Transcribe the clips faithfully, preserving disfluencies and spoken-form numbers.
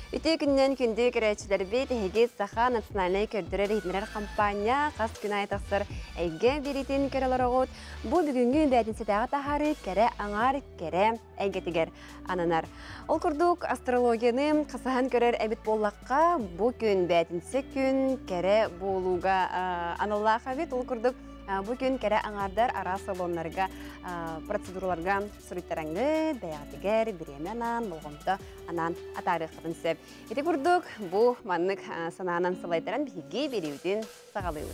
Үтө күннен күндү көрәчиләр бит Эгез Саха национальный көрдөрөр хитмерер компания кас күн айтаксыр әйге беритин көрәләргот. Бу бүгүнгү бәдинсетәгә тахары кере аңар кере әйгетигер ананар. Ол курдук астрологияны касахан көрөр әбит боллакка бу күн бәдинсе күн кере болуга аналлаха бит ол курдук Бүгін кәрі аңардар ара салонларға, процедураларға сүріттеріңді, бәйәтігер, біременан, болғымды анан атары қытын сөп. Еті күрдік, бұл маннық сананан сылайтыран бігі береуден сағалығы.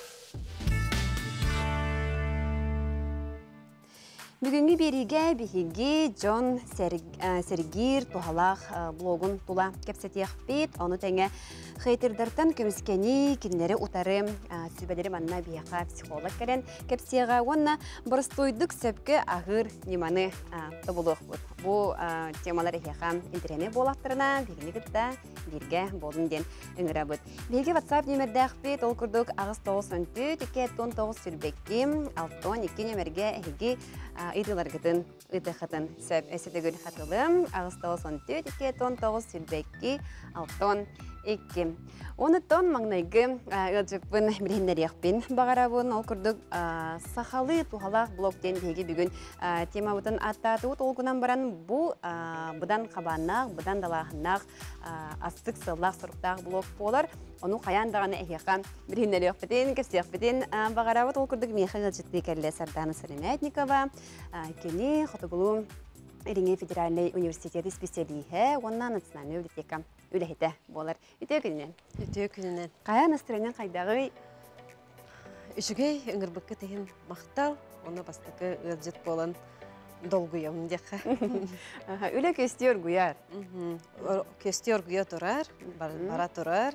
Бүгінгі береге бігі Джон Сергир Тухалақ блогын тула кепсетеқ бет, оны тәңе Хейтирдартан көміскені кенлері ұтары сүбәдері манна бияқа психолог кәрен кепсеға онна бұрыстойдық сөпкі ағыр неманы табылық бұд. Бұл темалар ехеға интернет болақтырына бігіні күтті берге болын ден үңірі бұд. Берге WhatsApp немердәқ бет ол күрдік ағыз тоғыз он төрт екі он тоғыз сүрбекке алтон екі немерге әйге ұйдылар күтін ұйды қытын сөп өсеті гүл қатылым ағыз тоғыз он төрт екі он тоғыз сүрбекке алтон Икки. Оны тон маңнайғы ұлжықпын мірхендеріқпен бағарабын ол күрдік сақалы туғалақ блоктен бейге бүгін тема бұтын аттаты ұт олғынан баран бұл бұдан қабаннақ, бұдан далағынақ астық сыллақ сұрықтақ блок болар. Оны қаяндағаны әйеқа мірхендеріқпетін, кәсіқпетін бағарабыт ол күрдік мейхі ғылжытты кәлі Сарданы Сәлеметникова, кені Хотығылу Иринге федеральный университеті специалиhe, онна национальный библиотека үләхеті болар. Үтеу күнінен? Үтеу күнінен. Қая настроенен қайдағы? Үшігей үңірбіккі теген мақтал, оны бастықы ғылжет болан долгуям деқа. Үлі көстер ғuyar? Көстер ғuya тұрар, бара тұрар.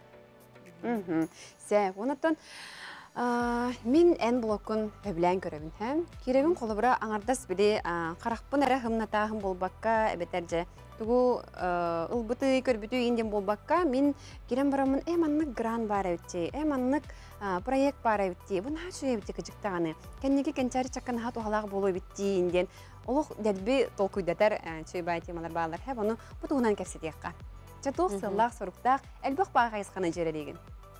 Сәй, онаттан Мен ән блокын өбілән көребін. Керебін қолы бұра аңардас біле қарақпын әрі ғымнатағым болбаққа әбетәрже. Тугу ылбыты көрбүтү инден болбаққа мен керем барамын әманнық гран бар әутте, әманнық проект бар әутте. Бұн шу әбітті күжіктағаны. Кәннеге кәнчәрі чаққан ға туғалағы болу бітті инден. Олық дәлбі толкуйдатар чөйбай темалар бағалар. Әп оны бұтығынан кәпсетеққа. Чатуқ сыллақ, сұрықтақ, әлбіқ баға қайысқаны жерелеген.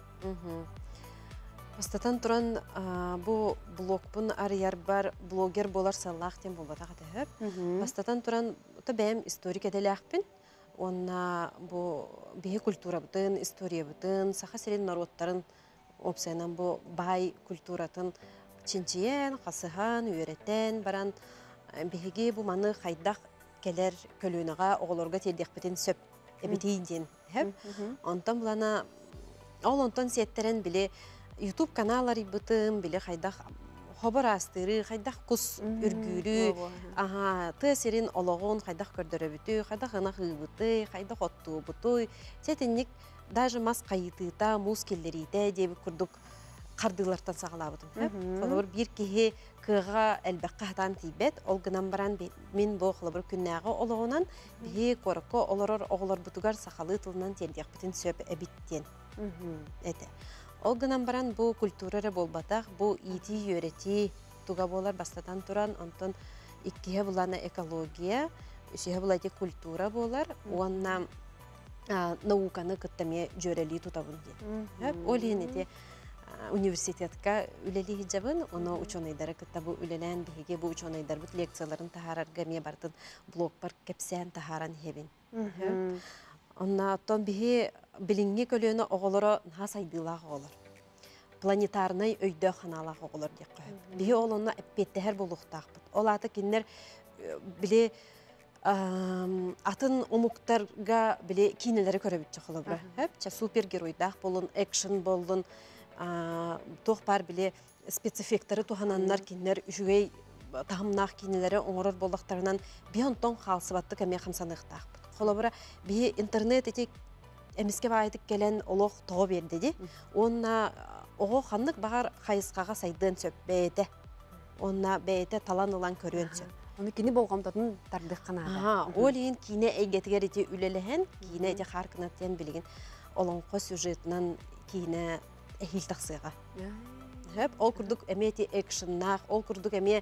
Бастатан тұран бұл блогпын арияр бар блогер болар саллақ тем болбатаға тәйіп. Бастатан тұран бәйім историк әдәлі ақпен. Онна бұл бейі культура бұтын, история бұтын, сақа селен народтарын опсайынан бұл бай культуратын чинчиен, қасыған, үйереттен баран бейге бұл маны қайдақ кәлер көлуінаға оғылырға телдек бітін сөп әбетейден. Онтан бұлана, ол онтан сеттерін біле YouTube каналары бұтым, біле қайдақ хобар астыры, қайдақ құс үргүрі, тәсерін олығын қайдақ көрдірі бүті, қайдақ ғынақ ұлбыты, қайдақ отту бұты. Сетінік даже мас қайытыта, мұз келдерейді деп күрдік қардылартан сағыла бұтым. Қолыбыр бір кеге кыға әлбәққа хатан тейбет, ол ғынан баран мен бұл қолыбыр күннәғы олығынан бе қорықы оларыр оғылар бұтығар сақалы тылынан телдек бұтын сөп әбіттен. Ол ғынан баран бұл культурары болбатақ, бұл ити өрети туға болар бастатан тұран, онтон иккеге бұлана экология, үшеге бұлайды культура болар, оңна науканы күттаме жөрелі тұтабын ден. Ол енеде университетка үлелі хиджабын, оны учонайдары күттабы үлелән бігеге бұл учонайдар бұт лекцияларын тахарарға ме бартын блог бар кепсән тахаран хебін. Онна оттон бігі біліңге көліні оғылары наға сайдылағы олар. Планетарнай өйді қаналағы олар деп қойып. Бігі ол оны әппеттігер болуқтақ бұд. Ол аты кендер біле атын омуқтарға біле кейнелері көрі бүтчі қолы бұра. Супергеройдақ болын, экшн болын, тоқ бар біле спецэффекттары туғананлар кендер үшігей тағымнақ кейнелері оңырыр болдықтарынан бейон тоң қалсы батты кәме қамсанықтақ бұд. Қолы бұра бігі интернет етек әміске бағайтық келен олық тоғы берді де. Онна оғы қанлық бағар қайысқаға сайдың сөп бәйті. Онна бәйті талан ұлан көрген сөп. Оны кені болғамдатын тардық қанады. Ол ең кейіне әйгетігер ете үлеліген, кейіне әте қарқынаттен білген олыңқы сюжетінен кейіне әхіл тақсыға. Хеп, ол курдук эме ти экшеннах, ол курдук эме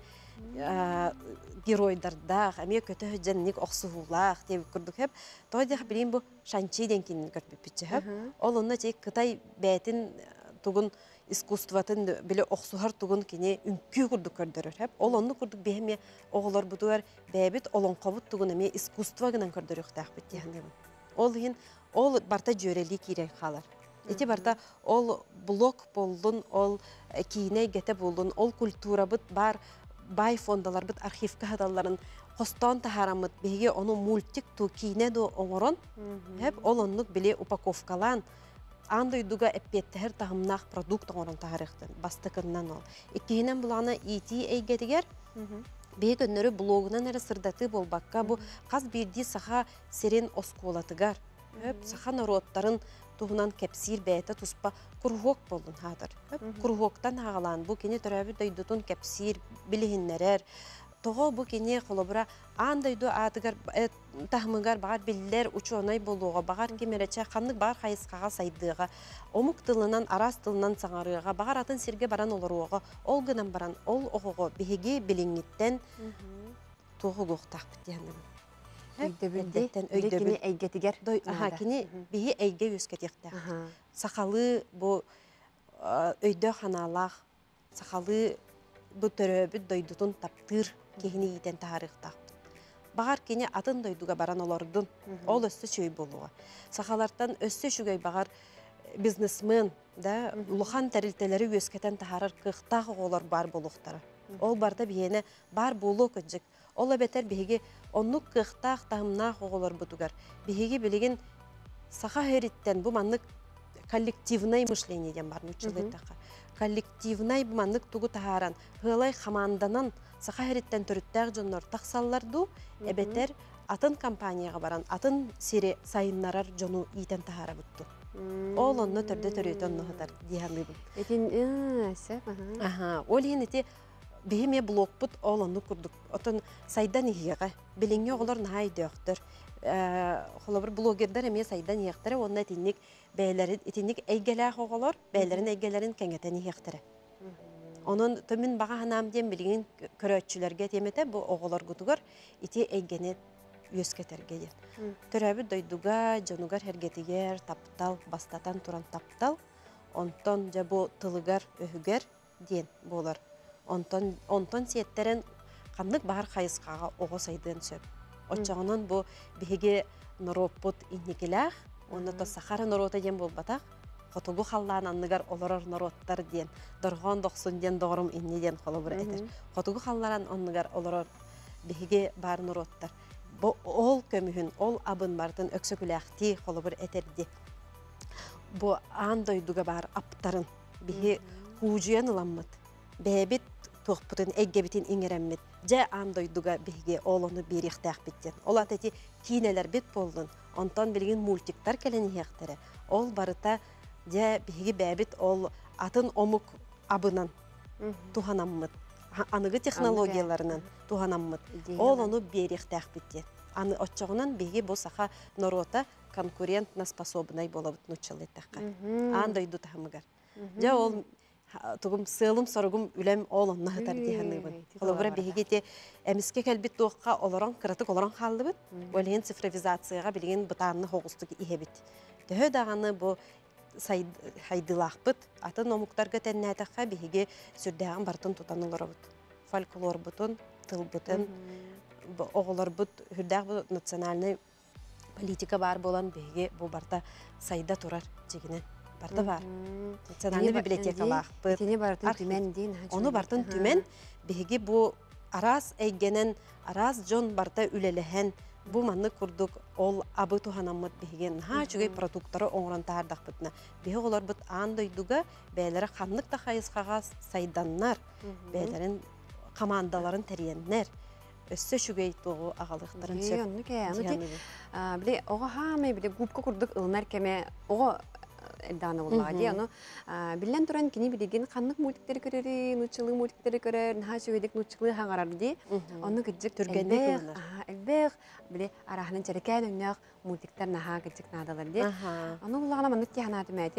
геройдардах, эме көтө жэнник оксугулах деп курдук хеп. Той дэх билин бу шанчи денкин көрпүп биче хеп. Ол онна чек Кытай бәтин тугун искусстватын биле оксухар тугун кини үнкү курдук көрдөрөр хеп. Ол онну курдук бехме оголор бутуар бәбит олонкобут тугун эме искусство гынан көрдөрүк тах бит дегендем. Ол хин ол барта жөрели кирен халар. Эти барта ол блок болдун, ол кийне гете болдун, ол культура бит бар, бай фондалар бит архивка хадалларын костон тахарамыт беге onu мультик ту кийне до оңорон. Хеп ол оннук биле упаковкалан андай дуга эппеттер тахымнах продукт оңорон тахарыктын бастыкыннан ол. Иккинен булана ити эйгетигер беге көннөрү блогунан эре сырдаты болбакка бу каз бирди саха серен осколатыгар. Хеп саха народтарын туһунан кепсир бәйті туспа кургок болдун хатыр. Кургоктан хагалан бу кини төрәбі дойдутун кепсир билихиннерер. Тоғы бу кини қолыбыра андайду атыгар тахмыгар бағар биллер учонай болуға, бағар кемерече қанлык бағар қайысқаға сайдыға, омук тылынан, арас тылынан саңарыға, бағар атын сирге баран оларуға, ол гынан баран, ол оғығы бігеге біліңіттен тоғы гоқтақ біттенім. Өйдөбүлден өйдөбүл әйгетигер. Аха, кини бихи әйге өскетекті. Сақалы бу өйдө ханалақ, сақалы бу төрөбүт дойдутун таптыр кехини итен тахарықтақ. Бағар кини атын дойдуға баран олордун, ол өсті шөй болуға. Сақалардан өсті шүгей бағар бизнесмен, лухан тәрілтелері өскетен тахарыр қықтақ олар бар болуқтары. Ол барда бейені бар болу көджік. Ол бетер биһиги оннук кыхтаах тахымнаах оголор бутугар. Биһиги билигин саха хериттен бу маннык коллективное мышление ден бар нучылыйтака. Коллективное бу маннык тугу тахаран. Хылай хаманданан саха хериттен төрүттәк жоннор тахсалларду эбетер атын компанияга баран, атын сире сайыннарар жону итен тахара бутту. Ол онно төрдө төрөтөн нохатар диһанлыбын. Этин э сеп аха. Аха, ол хинити бихиме блокпут олонну курдук. Отон сайдан ихига билинге оголор нахай дөктөр. Э, холобыр блогердер эме сайдан ихтер, онна тинник бәйләрин, тинник әйгеләх оголор, бәйләрин әйгеләрин кәңәтен ихтер. Онун төмин бага ханам дем билген көрөтчүләргә темете бу оголор гутугар ити әйгене өскетерге ден. Төрәбі дойдуга, жонугар хергетигер, таптал, бастатан туран таптал, онтон жабу тылыгар өһүгер ден болар. Онтон онтон сиеттерен кандык бар хайыскага ого сайдын сөп. Очоңонон бу биге норопут инникелах, онда та сахара норота ден болбатак, хотугу халлан анныгар олорор нороттар ден, доргон доксун ден дорум инни ден холобур этер. Хотугу халларан анныгар олорор биге бар нороттар. Бу ол көмүхүн, ол абын бардын өксөкүләхти холобур этерди. Бу андойдуга бар аптарын биге хужуян ыламмыт. Бәбит тоқпытын әйгебитин иңереммит. Жа андойдуга биге олону берихтәк биттен. Ол атети кинелер бит болдун. Онтон билген мультиктар келени хектері. Ол барыта жа биге бәбит ол атын омук абынан туханаммыт. Аныгы технологияларынан туханаммыт. Ол ону берихтәк биттен. Аны отчоғынан биге бу саха норота конкурентно способнай болабыт нучылыйтаққа. Андойду тахымыгар. Жа ол тугум сылым соргум үлем олон нахтар диханыбын. Холобура бигете эмиске келбит тоққа олорон кратык олорон халдыбыт. Олен цифровизацияга билген бутанны хогустук ихебит. Төхө даганы бу хайдылахпыт, атын омуктарга теннәтәкка биге сүрдәгән бартын тутаныларбыт. Фольклор бутун, тыл бутун, оголор бут, хүрдәг бу национальный политика бар болан биге бу барта сайда турар жигине. Барта бар. Национальный библиотекалах. Тени бартын түмен дейін. Оны бартын түмен, биге бу арас әйгенен, арас жон барта үлелеген, бу манны курдук ол абы туханаммыт биген. Ха чүгей продукттары оңран тардақ бітіна. Биге олар бұт андойдуга бәйлері қанлық та қайысқаға сайданнар, бәйлерін командаларын тәриеннер. Өссө шүгей тоғы ағалықтарын сөп. Біле, оға хамай, біле губка курдук ылнар кеме, оға элданы боллага ди аны билен туран кини билеген каннык мультиктер көрөр, нучылы мультиктер көрөр, наха сөйдек нучылы хаңарар ди. Аны гыжык түргенде элбек биле арахнын черекен өнөк мультиктер наха гыжык надалар ди. Аны буллагана маны тиханаты мәте.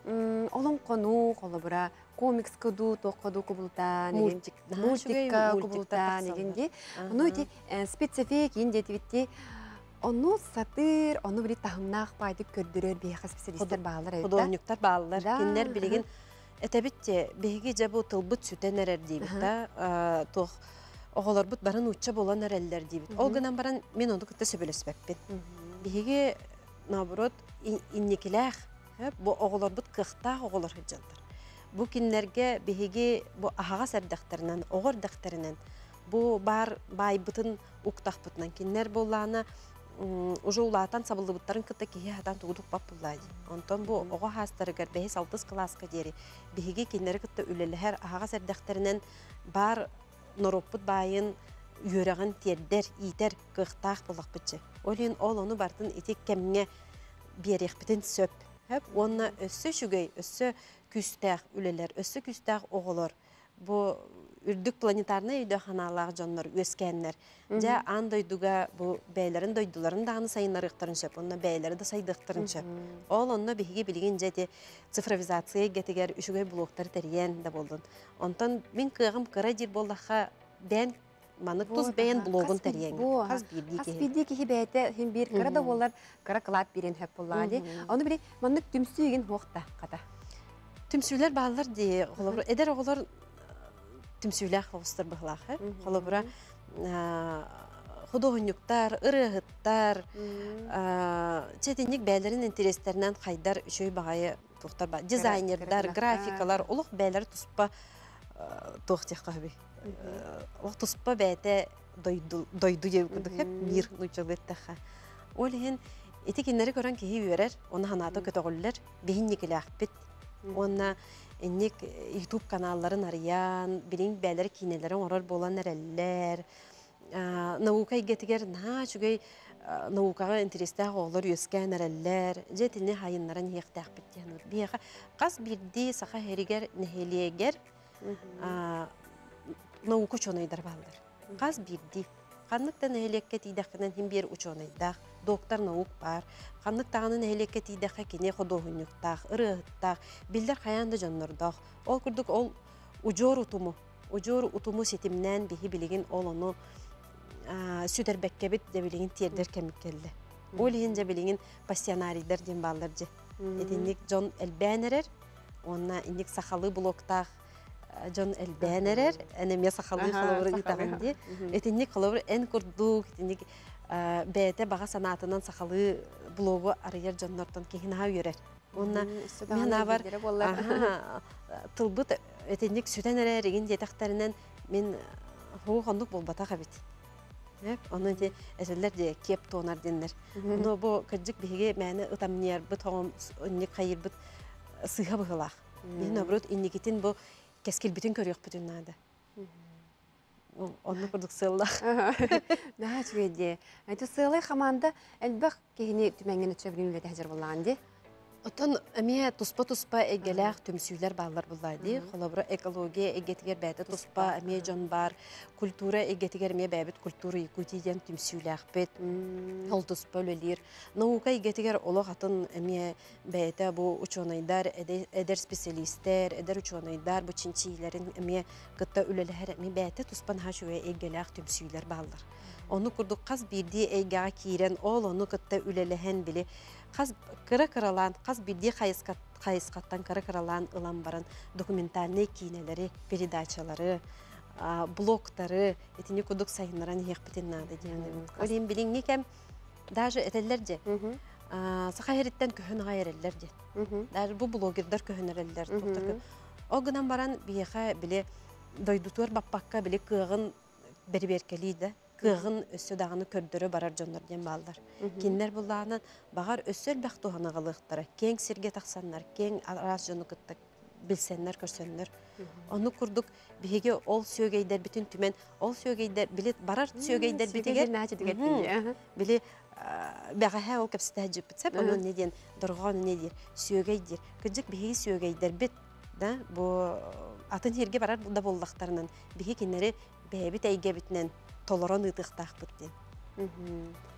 Олым кону, колобура комикс кыду, тоққаду кубулта, Мультик. мультикка кубулта, негенде. Ону ити специфик инде тивитти, ону сатыр, ону били тахымнақ байдык көрдүрөр бейха специалисттер бағалар әйді. Художниктар бағалар. Кеннер билеген этебитте беги жабу тылбыт сүтен әрер дейбит да. Тоқ оғалар бұт барын ұтча болан әрелер дейбит. Ол гынан баран мен оны күтті сөбелеспәппен. Беги, наоборот, иннекіләқ, бу оғалар бұт қықтақ оғалар хыджалдар. Бу киннерге беги бу ахага сәрдәхтерінен, оғыр дәхтерінен, бу бар бай бұтын уқтақ бұтынан киннер болланы уже улаатан сабылды бұттарын кытта кеге хатан тугудук бап буллайды. Онтон бу оға хастарыгар бәхес алтыс класска дери. Беги киннер кытта үлеләһәр ахага сәрдәхтерінен бар нороппут байын үйөрәгән тердер, итер, кықтақ болақ бітчі. Олин ол оны бартын етек кәміне берек бітін сөп. Онна өссі шүгей, өссі күстәқ үлелер, өссі күстәқ оғылыр. Бұ үрдік планетарны үйді қаналағы жонлар, өскәнлер. Жа ан дойдуға бұ бәйлерін дойдуларын дағаны сайынлар ұқтырын шөп, онна бәйлері де сайдықтырын шөп. Ол онна беге білген жәде цифровизация гетігер үшігей блоктар тәрген де болдың. Онтан мен кығым қыра дер болдаққа бән Манық тұз бәйін блогын тәрген. Қас бірді кехі бәйті, хем бір қыра да олар қыра қылат берен хөп болады. Оны біле, манық түмсүйген хоқта қата. Түмсүйлер бағалар де, әдер оғылар түмсүйлер қоғыстыр бұғылағы. Қолыбыра художниктар, ырығыттар, чәтінік бәйлерін интерестерінен қайдар үшөй бағайы тоқтар ба. Дизайнердар, графикалар, олық бәйлері тұспа тоқтеқ қағып. Ол тұспа бәйті дойду жеу күдік, хеп мир нұйчылғыттаға. Ол ең, еті кенлері көрін кейі өрер, оны ханаты көті ғолылар, бейін некілі ақпет. Оны еннек YouTube каналларын ариян, білін бәлері кейнелерін орар болан әрәлілер. Наука егетігер, на жүгей наукаға интерестәғ олар өскен әрәлілер. Жетіліне хайынларын еқті ақпет. Бейіға қас бірді сақа әрігер, нәхелиегер, наука ученыйдар балдар. Қаз бірді. Қаннықтан әйлекке тейдақынан хем бер ученыйдақ, доктор наук бар. Қаннықтағының әйлекке тейдаққа кене художниктақ, ырығыттақ, білдер қаянды жонлардақ. Ол күрдік ол ұжор ұтымы. Ұжор ұтымы сетімнен бейі білеген ол оны сүдербәкке біт де білеген тердер кәміккелі. Ол ең де білеген пассионарийдер ден балдар же. Едінек Джон Элбәнерер, онына инек сақалы блоктақ, Джон Элбәнерер, әнеме сақалы қалауыры ұтағынде. Етінек қалауыры ән күрдік, етінек бәйті баға санатынан сақалы блогы арайар Джоннортан кейін ау өрер. Онына мен абар тұлбыт етінек сүтен әрер еген детақтарынан мен хуғы қондық болбата қабет. Onun için eserler de kep tonar denler. Onu bu kırcık bihe məni utamniyar bu toğum önlük hayır bu sıha bıhılaq. Ben nabrut innikitin bu keskil bütün körüyük bütün nadı. Onu kurduk sığılaq. Daha çok iyi. Aytu sığılay xamanda elbaq kehini tümengini çövrünüyle de hazır bulandı. Otan əmiyə tuspa-tuspa əgələq tümsüylər bağlar bulaydı. Xolabıra ekologiya əgətigər bəydə tuspa əmiyə can bar, kultura əgətigər əmiyə bəybəd kulturu yükutiyyən tümsüyləq bət, hol tuspa öləlir. Nauka əgətigər olaq atın əmiyə bəydə bu uçonaydar, əder spesialistlər, əder uçonaydar, bu çinçiylərin əmiyə qıtta ölələhər əmiyə bəydə tuspan haşuya əgələq tümsüylər bağlar. Onu kurduk qaz birdi eygağa kiren ol onu qıtta ölələhən bili. Qaz kıra-kıralan, qaz birdi qayısqattan kıra-kıralan ılan baran dokumentalne kineleri, peridaçaları, blokları, etini kurduk sayınlaran yeqbitin nadı diyelim. Olayım bilin nekem, даже etellerce, saqa heritten köhün gayerellerce. Даже bu blogerler köhün ereller. O günden baran biyeqa bile doydutur bappakka bile kığın berberkeliydi. Kığın össü dağını kördürü barar jonlar diyen ballar. Kinler bullağının bağar össül bəq tuğana qalıqtara. Keng sirge taqsanlar, keng aras jonu kıttak bilsenler, körsenler. Onu kurduk, bihege ol sögeyder bütün tümen, ol sögeyder, bile barar sögeyder bitiger. Bile bəqaha ol kapsita hacip bitsep, onun ne diyen, durğanı ne diyer, sögeydir. Kıcık bihege sögeyder bit. Bu atın herge barar da bollaqtarından. Bihege kinleri bəhebit eyge bitinen toleran ıtıqtaq bittin.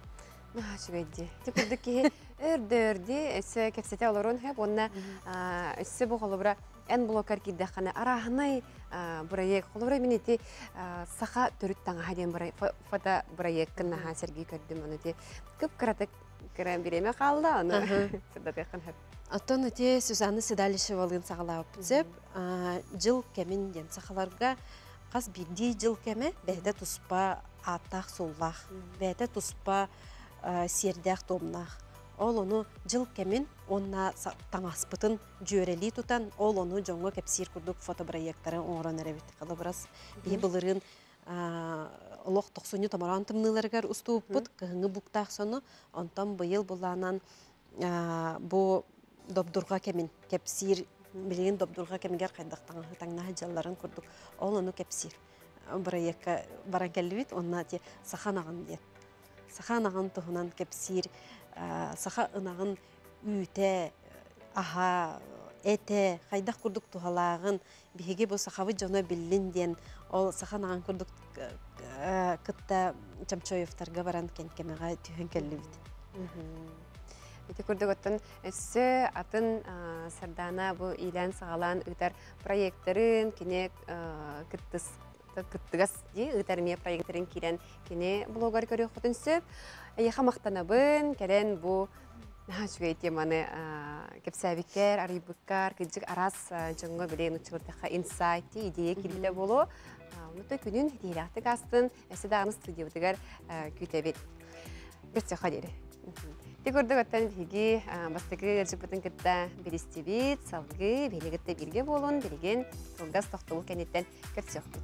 Шүгэдди. Тикурдук ки өрдөрди, эссе кепсете олорун хеп, онна эссе бу холобра эн блокар киддахана арахнай проект холобра минити саха төрүт таңа хаден фото проекттын ха Сергей көрдүм аны ти көп каратык керем биреме калды аны. Сырдатыккан хеп. Аттон эти Сюзанна Седалишева лын сагалап зеп, жыл кемин ден сахаларга кас бидди жыл кеме бәдә туспа атак суллах, бәдә туспа сердәк томнах. Ол оны жыл кемин онна таңаспытын жөрели тутан, ол оны жоңго кепсир курдук фотопроекттарын оңран әребет калабырас. Бе былырын олох токсону тамаран тымныларгар уступпут, кыһыңы буктах сону, онтан быйыл буланан бу добдурга кемин кепсир билген добдурга кемигер кайдактан таңна жалларын курдук. Ол оны кепсир проектка баран келбит, онна те саханаган дет. Саханаган тухунан кепсир, саха ынагын үйте, аха, эте, кайдак курдук тухалагын биһиге бу сахавы жона биллин ден, ол саханаган курдук кытта Чамчоевтарга баран кенкемега түйөн келбит. Ити курдук оттон эссе атын сардана бу илен сагалан ытар проекттарын кине кыттыс кыттыгас ди ытармия проекттарын кирен кине блогер көрүк хотун сөп яха мактанабын келен бу нахачуга теманы кепсабикер арыбыккар кыжык арас жоңго билен учуртаха инсайт идея кириле болу унута күнүн идеялакты астын эссе дагы студиябытыгар күтебит берсе хадери Тигурдук оттан биги бастыгы жыпытын кытта биристибит, салгы, белегетте бирге болун, билген кылгас токтолу кенеттен көрсөкпүт.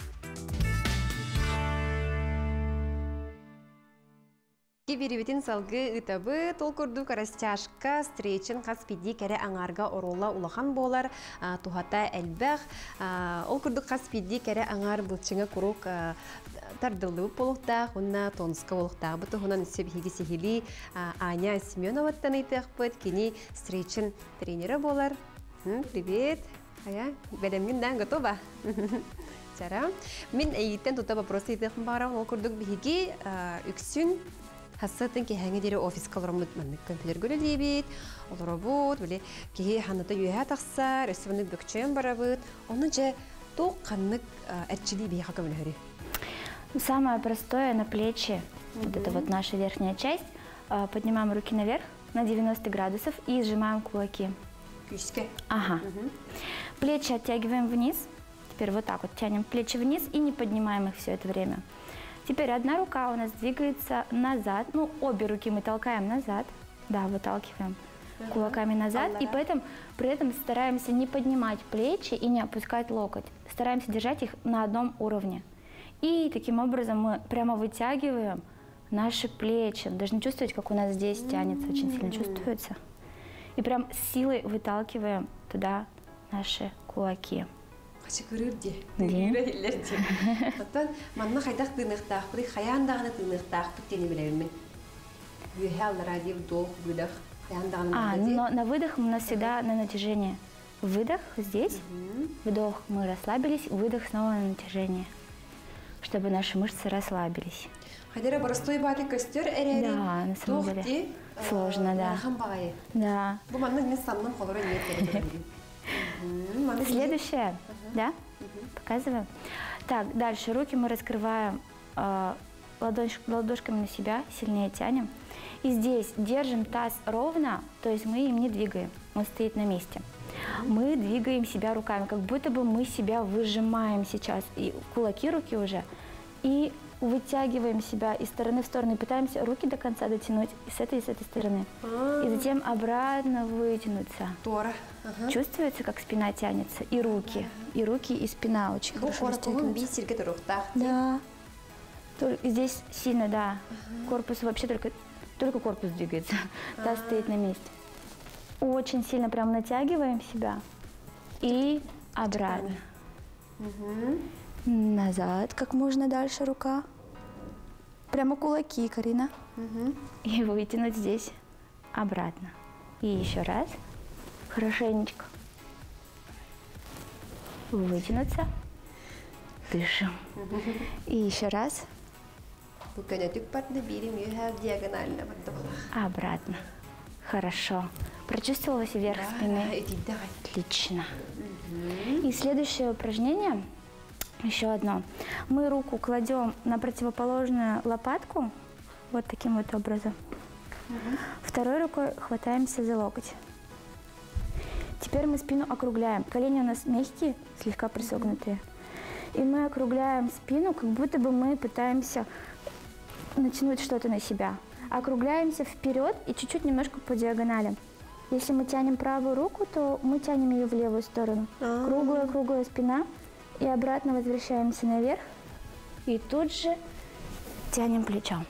Кибирибитин салгы ытабы толкурдук растяжка встречен каспиди кере аңарга орола улахан болар тухата элбэх ол курдук каспиди кере аңар булчыңа курук тардылды болукта хунна тонска болукта буту хунан себиги сихили Аня Семеноваттан айтыппыт кини встречен тренері болар. Привет. Ая, белемгинден готова. Чара. Мен эйттен тута вопросы айтыппын бара ол курдук биги үксүн Хассатын ки хәңе дире офис калырмыт мәнне компьютер гөле дибит. Ол робот биле ки ханата юя таксар, ресурны бөкчен барабыт. Оны же то каннык әтчили бия хакамлы хәри. Самое простое на плечи. Вот это вот наша верхняя часть. Поднимаем руки наверх на девяносто градусов и сжимаем кулаки. Кюшке. Ага. Плечи оттягиваем вниз. Теперь вот так вот тянем плечи вниз и не поднимаем их все это время. Теперь одна рука у нас двигается назад, ну обе руки мы толкаем назад, да, выталкиваем uh-huh. кулаками назад, uh-huh. и поэтому, при этом стараемся не поднимать плечи и не опускать локоть, стараемся держать их на одном уровне. И таким образом мы прямо вытягиваем наши плечи, даже не чувствуете, как у нас здесь uh-huh. тянется, очень сильно чувствуется. И прям с силой выталкиваем туда наши кулаки. Хачыкырырди. Дирелерди. Оттан манна хайдак тыныктак, бу хаяндагы тыныктак биттени билемин. Юхаллара дип вдох, выдох. Хаяндагы. А, но на выдох у нас всегда на натяжение. Выдох здесь, вдох мы расслабились, выдох снова на натяжение, чтобы наши мышцы расслабились. Хадера простой бати костер эреди. Да, на самом деле. Сложно, да. Да. Бу манна мен самнын холору нет. Следующее, uh-huh. да? Uh-huh. Показываем. Так, дальше руки мы раскрываем э, ладош, ладошками на себя, сильнее тянем. И здесь держим таз ровно, то есть мы им не двигаем, он стоит на месте. Uh-huh. Мы двигаем себя руками, как будто бы мы себя выжимаем сейчас, и кулаки руки уже, и вытягиваем себя из стороны в сторону, и пытаемся руки до конца дотянуть и с этой, и с этой стороны. А-а-а. И затем обратно вытянуться. Тора. Ага. Чувствуется, как спина тянется, и руки, ага. и руки, и спина очень Бу хорошо растягиваются. Да. Только здесь сильно, да. Ага. Корпус вообще только, только корпус двигается, ага. таз стоит на месте. Очень сильно прям натягиваем себя и обратно. Угу. Назад, как можно дальше рука. Прямо кулаки, Карина. Угу. И вытянуть здесь обратно. И еще раз. Хорошенечко. Вытянуться. Дышим. Угу. И еще раз. Буканятик партны берем, и диагонально поддавала. Обратно. Хорошо. Прочувствовалась вверх спины? Иди, давай. Отлично. И следующее упражнение, еще одно. Мы руку кладем на противоположную лопатку, вот таким вот образом. Второй рукой хватаемся за локоть. Теперь мы спину округляем. Колени у нас мягкие, слегка присогнутые. И мы округляем спину, как будто бы мы пытаемся натянуть что-то на себя. Округляемся вперед и чуть-чуть немножко по диагонали. Если мы тянем правую руку, то мы тянем ее в левую сторону. Круглая-круглая спина. И обратно возвращаемся наверх. И тут же тянем плечом.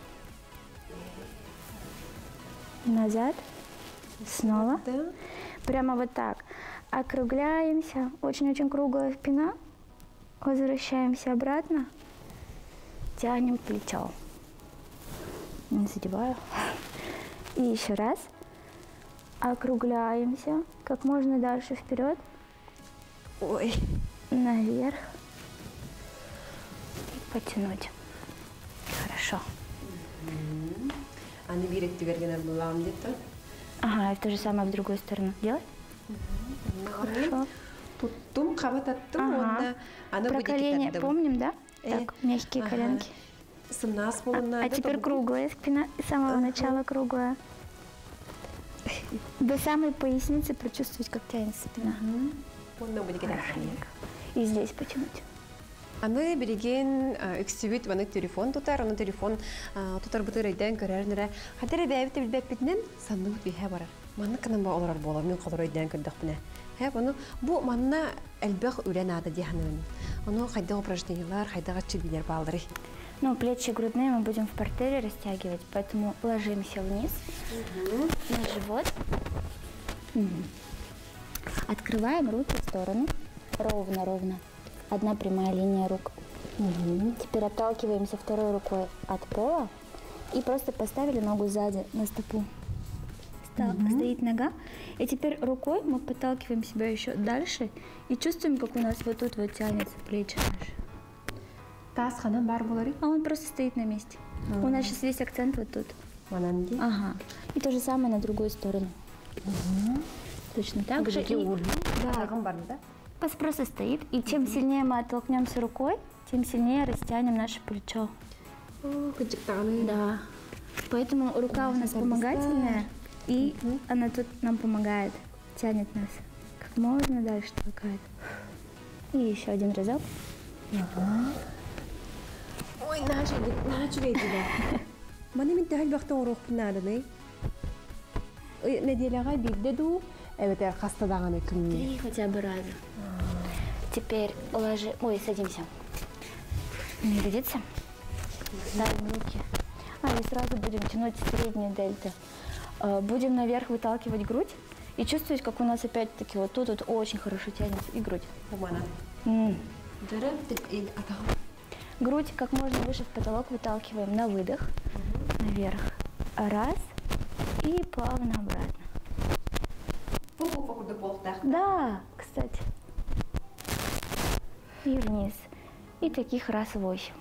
Назад. Снова. Прямо вот так. Округляемся. Очень-очень круглая спина. Возвращаемся обратно. Тянем плечо. Не задеваю. И еще раз. Округляемся. Как можно дальше вперед. Ой. Наверх. И потянуть. Хорошо. А не берег тигергенер булам где-то? Ага, и то же самое в другую сторону делать? Хорошо. Туттум, хавататтум, Ага. Про колени помним, да? Так, мягкие ага. коленки. Сымнас А, болуна. а теперь круглая спина. С самого начала круглая. До самой поясницы прочувствовать, как тянется спина. Хорошенько. И здесь потянуть. Аны береген эксибит ваны телефон тутар, аны телефон тутар бутыр айдан көрәрнәрә. Хәтер бәйбит билбәп битнен санны бихә барар. Манны кынан ба олар була, мен кадыр айдан көрдек менә. Һә буны бу манна әлбәх үлән ады дигәнен. Аны хайда упражнениялар, хайда чилбиләр балдыры. Ну, плечи грудные мы будем в портере растягивать, поэтому ложимся вниз угу. на живот. Угу. Открываем руки в сторону. Ровно-ровно. Одна прямая линия рук. Угу. Теперь отталкиваемся второй рукой от пола и просто поставили ногу сзади на стопу. Угу. Стоит нога. И теперь рукой мы подталкиваем себя еще дальше и чувствуем, как у нас вот тут вот тянется плечи наши. Тас ханам бар булары? А он просто стоит на месте. У нас сейчас весь акцент вот тут. Мананди. Ага. И то же самое на другую сторону. Угу. Точно так же. И... Да. Пас просто стоит. И чем сильнее мы оттолкнемся рукой, тем сильнее растянем наше плечо. О, да. Поэтому рука у нас помогательная, и угу. она тут нам помогает, тянет нас. Как можно дальше толкает. И еще один разок. Ага. Ой, наша, наша гейдила. Маны мен тәһәл вакытта урок бинадыны. Ой, неделяга бирде ду, эбетер хастадаганы күнне. Три хотя бы раза. Теперь ложи... Ой, садимся. Не годится? Ставим руки. А, и сразу будем тянуть средние дельты. Будем наверх выталкивать грудь и чувствовать, как у нас опять-таки вот тут вот очень хорошо тянется и грудь. М. Грудь как можно выше в потолок выталкиваем на выдох. Угу. Наверх. Раз. И плавно обратно. Да, кстати. И вниз. И таких раз восемь.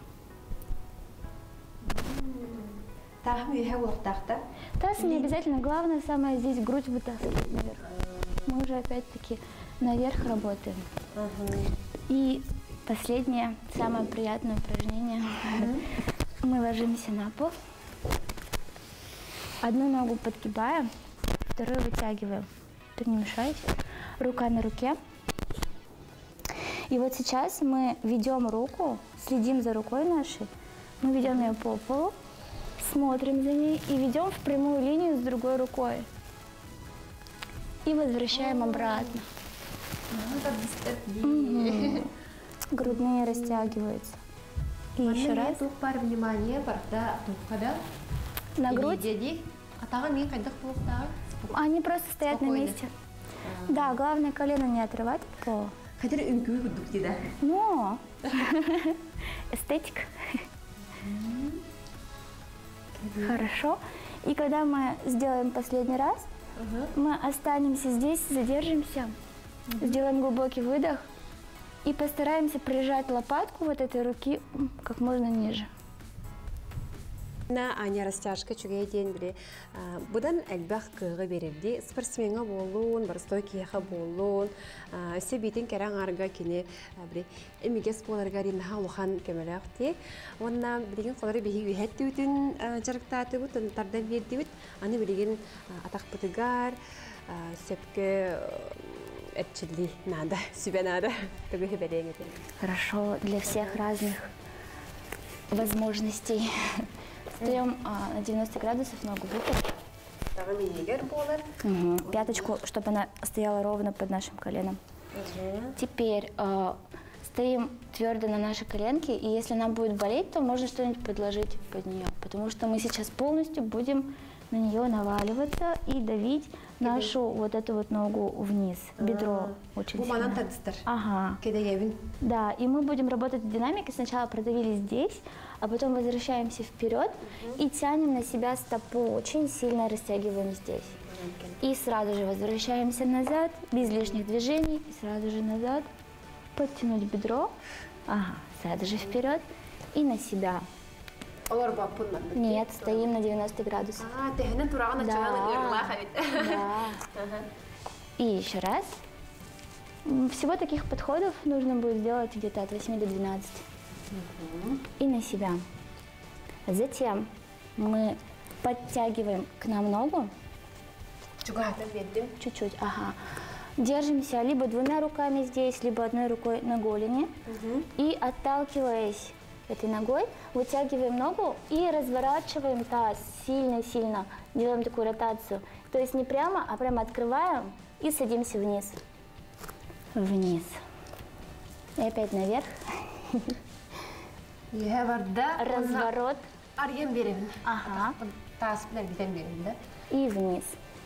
Таз не обязательно. Главное, самое здесь грудь вытаскивать наверх. Мы уже опять-таки наверх работаем. Угу. И последнее, самое приятное упражнение. Угу. Мы ложимся на пол. Одну ногу подгибаем, вторую вытягиваем. Ты не мешайся. Рука на руке. И вот сейчас мы ведем руку, следим за рукой нашей. Мы ведем ее по полу, смотрим за ней и ведем в прямую линию с другой рукой. И возвращаем обратно. Угу. Грудные растягиваются. И еще раз. На грудь. Они просто стоят спокойно на месте. А-а-а. Да, главное колено не отрывать от пола. Но эстетика. Хорошо. И когда мы сделаем последний раз, мы останемся здесь, задержимся, сделаем глубокий выдох и постараемся прижать лопатку вот этой руки как можно ниже. На Аня растяжка чугай ден биле. Будан әлбәх кыгы берерди. Спортсменга болуун, барстой кияха болуун. Өсе битин кераң арга кини биле эмиге спортларга ринха улхан кемеләхти. Онна билеген колары бихи үһәтти үтүн жарыктаты бут, тардан берди бит. Аны билеген атак пытыгар, сепке этчили надо, себе надо. Төгү белең. Хорошо, для всех разных возможностей. Встаем а, на девяносто градусов, ногу выпрямить. Угу. Пяточку, чтобы она стояла ровно под нашим коленом. Угу. Теперь а, стоим твердо на нашей коленке, и если нам будет болеть, то можно что-нибудь подложить под нее, потому что мы сейчас полностью будем на нее наваливаться и давить нашу вот эту вот ногу вниз, бедро очень сильно. Ага. Да, и мы будем работать в динамике. Сначала продавили здесь, а потом возвращаемся вперед и тянем на себя стопу, очень сильно растягиваем здесь. И сразу же возвращаемся назад, без лишних движений, и сразу же назад, подтянуть бедро, ага, сразу же вперед и на себя. Нет, стоим на девяносто градусов. А, ты на турана да. И еще раз. Всего таких подходов нужно будет сделать где-то от восьми до двенадцати. Угу. И на себя. Затем мы подтягиваем к нам ногу. Чуть-чуть, ага. Держимся либо двумя руками здесь, либо одной рукой на голени. Угу. И отталкиваясь этой ногой, вытягиваем ногу и разворачиваем таз сильно-сильно. Делаем такую ротацию. То есть не прямо, а прямо открываем и садимся вниз. Вниз. И опять наверх. Разворот. Ага. И вниз.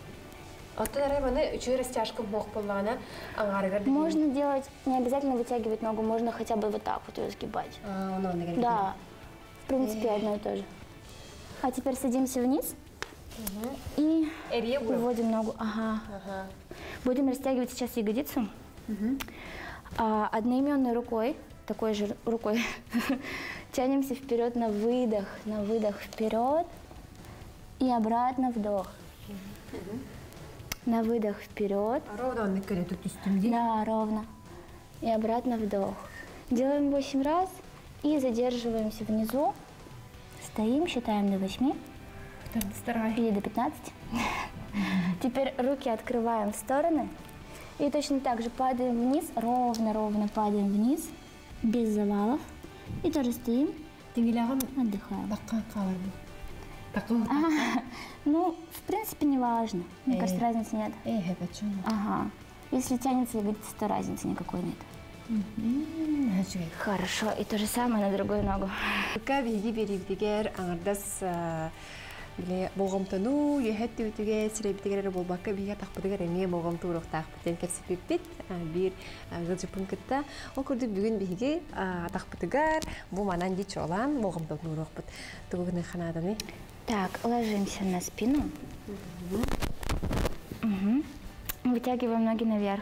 Можно делать, не обязательно вытягивать ногу, можно хотя бы вот так вот ее сгибать. А, ну, да, в принципе одно и то же. А теперь садимся вниз угу. и выводим ногу. Ага. Ага. Будем растягивать сейчас ягодицу. Угу. А, одноименной рукой, такой же рукой, тянемся вперед на выдох, на выдох вперед и обратно вдох. Угу. На выдох вперед. А ровно? Да, ровно. И обратно вдох. Делаем восемь раз и задерживаемся внизу. Стоим, считаем до восьми. Или до пятнадцати. Теперь руки открываем в стороны. И точно так же падаем вниз, ровно-ровно падаем вниз, без завалов. И тоже стоим, отдыхаем. А, ну, в принципе, не важно. Мне кажется, разницы нет. Ага. Если тянется ягодица, то разницы никакой нет. Хорошо. И то же самое на другую ногу. Биле болгомтону яхетти үтүгө сиребитигер болбакка биге такпыдыгар эме болгомту урактак битен кепсиппит бир гылжыпын кытта ол көрдү бүгүн биге такпыдыгар бу манан дич олан болгомтону уракпыт тугуны ханаданы. Так, ложимся на спину. Угу. Вытягиваем ноги наверх.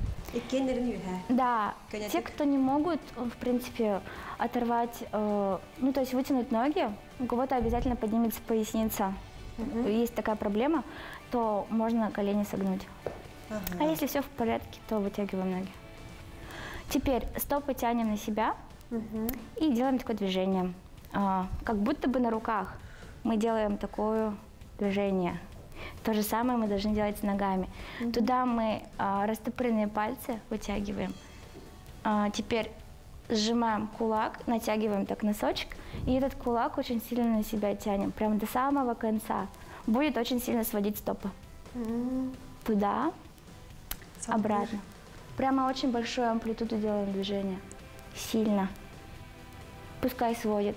Да, те, кто не могут, в принципе, оторвать, э, ну, то есть вытянуть ноги, у кого-то обязательно поднимется поясница. Uh-huh. Есть такая проблема, то можно колени согнуть. Uh-huh. А если все в порядке, то вытягиваем ноги. Теперь стопы тянем на себя uh-huh. и делаем такое движение. Э, как будто бы на руках мы делаем такое движение. То же самое мы должны делать с ногами. Mm-hmm. Туда мы а, растопыренные пальцы вытягиваем. А, теперь сжимаем кулак, натягиваем так носочек. И этот кулак очень сильно на себя тянем, прямо до самого конца. Будет очень сильно сводить стопы. Mm-hmm. Туда, Смотри. Обратно. Прямо очень большую амплитуду делаем движения. Сильно. Пускай сводит.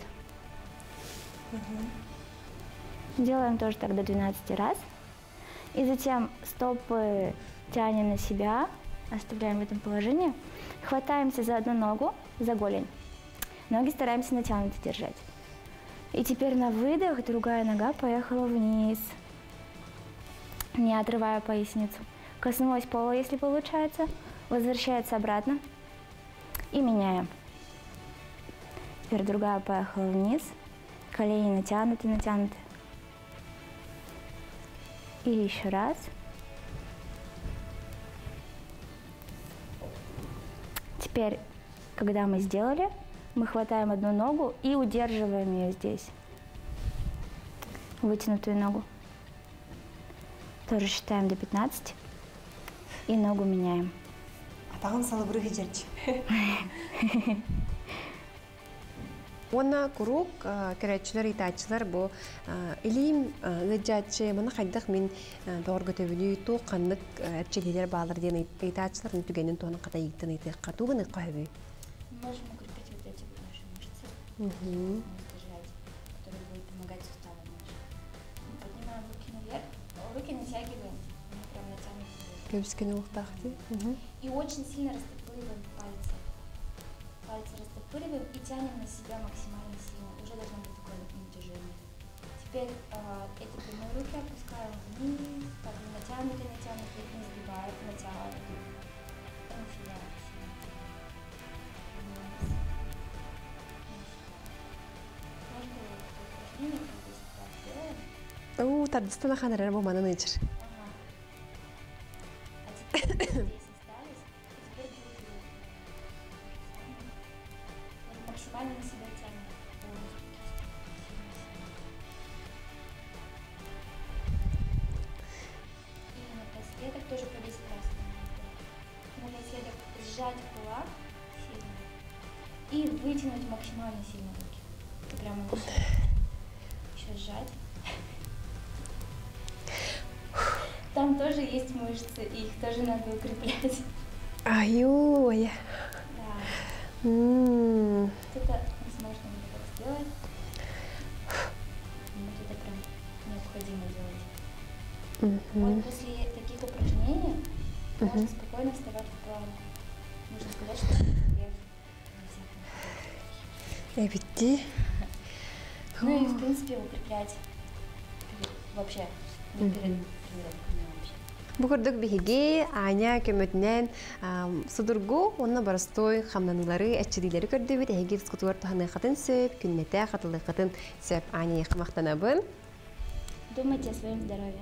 Mm-hmm. Делаем тоже так до двенадцати раз. И затем стопы тянем на себя, оставляем в этом положении. Хватаемся за одну ногу, за голень. Ноги стараемся натянуто держать. И теперь на выдох другая нога поехала вниз, не отрывая поясницу. Коснулась пола, если получается, возвращается обратно и меняем. Теперь другая поехала вниз, Колени натянуты, натянуты. И еще раз. Теперь, когда мы сделали, мы хватаем одну ногу и удерживаем ее здесь. Вытянутую ногу. Тоже считаем до пятнадцати. И ногу меняем. Атағын салып рухи жерчі. Онна курук көрәтчілер, итачылар бұл илим ғыджатшы, мұны қайдық мен доғырғы төбілі тоқ қанлық әрчелелер бағалар дейін итачылар түгенін тоғының қата егтін айтық қатуғын ұққа өбі? Можем укрепить вот эти наши мышцы, которые будут помогать суставам нашим. Поднимаем руки наверх, руки натягиваем, они прям натянуты. Көбіскені ұқтақты. И очень сильно растопыриваем пальцы. Пальцы растопыриваем и тянем на себя максимально сильно. Уже должно быть такое натяжение. Теперь э, эти прямые руки опускаем вниз, так, натянуты, натянуты, не сгибаем, натягиваем. На себя сильно тянем. Вниз. Можно упражнение, как здесь так делаем. Оу, тардыстана қанырар болманы nøйчір. Ага. А теперь здесь остались, и теперь будем максимально на себя тянем. И напоследок тоже по десять раз. Напоследок сжать кулак сильно и вытянуть максимально сильно руки. Это прямо еще сжать. Там тоже есть мышцы, и их тоже надо укреплять. Ай-ой. Да. М. Это возможно вот так сделать. Вот это прям необходимо делать. Вот после таких упражнений можно спокойно вставать в планку. Нужно сказать, что вверх. Эбитти. Ну и в принципе укреплять вообще не перед тренировками вообще. Бұғырдық бігеге Аня көмөтінен сұдырғы, онына барыстой қамнанылары, әтчілілері көрді бет, әйге фізкутуар тұханы қатын сөп, күннеті қатылы қатын сөп Аня еқімақтанабын. Думайте о своем здоровье.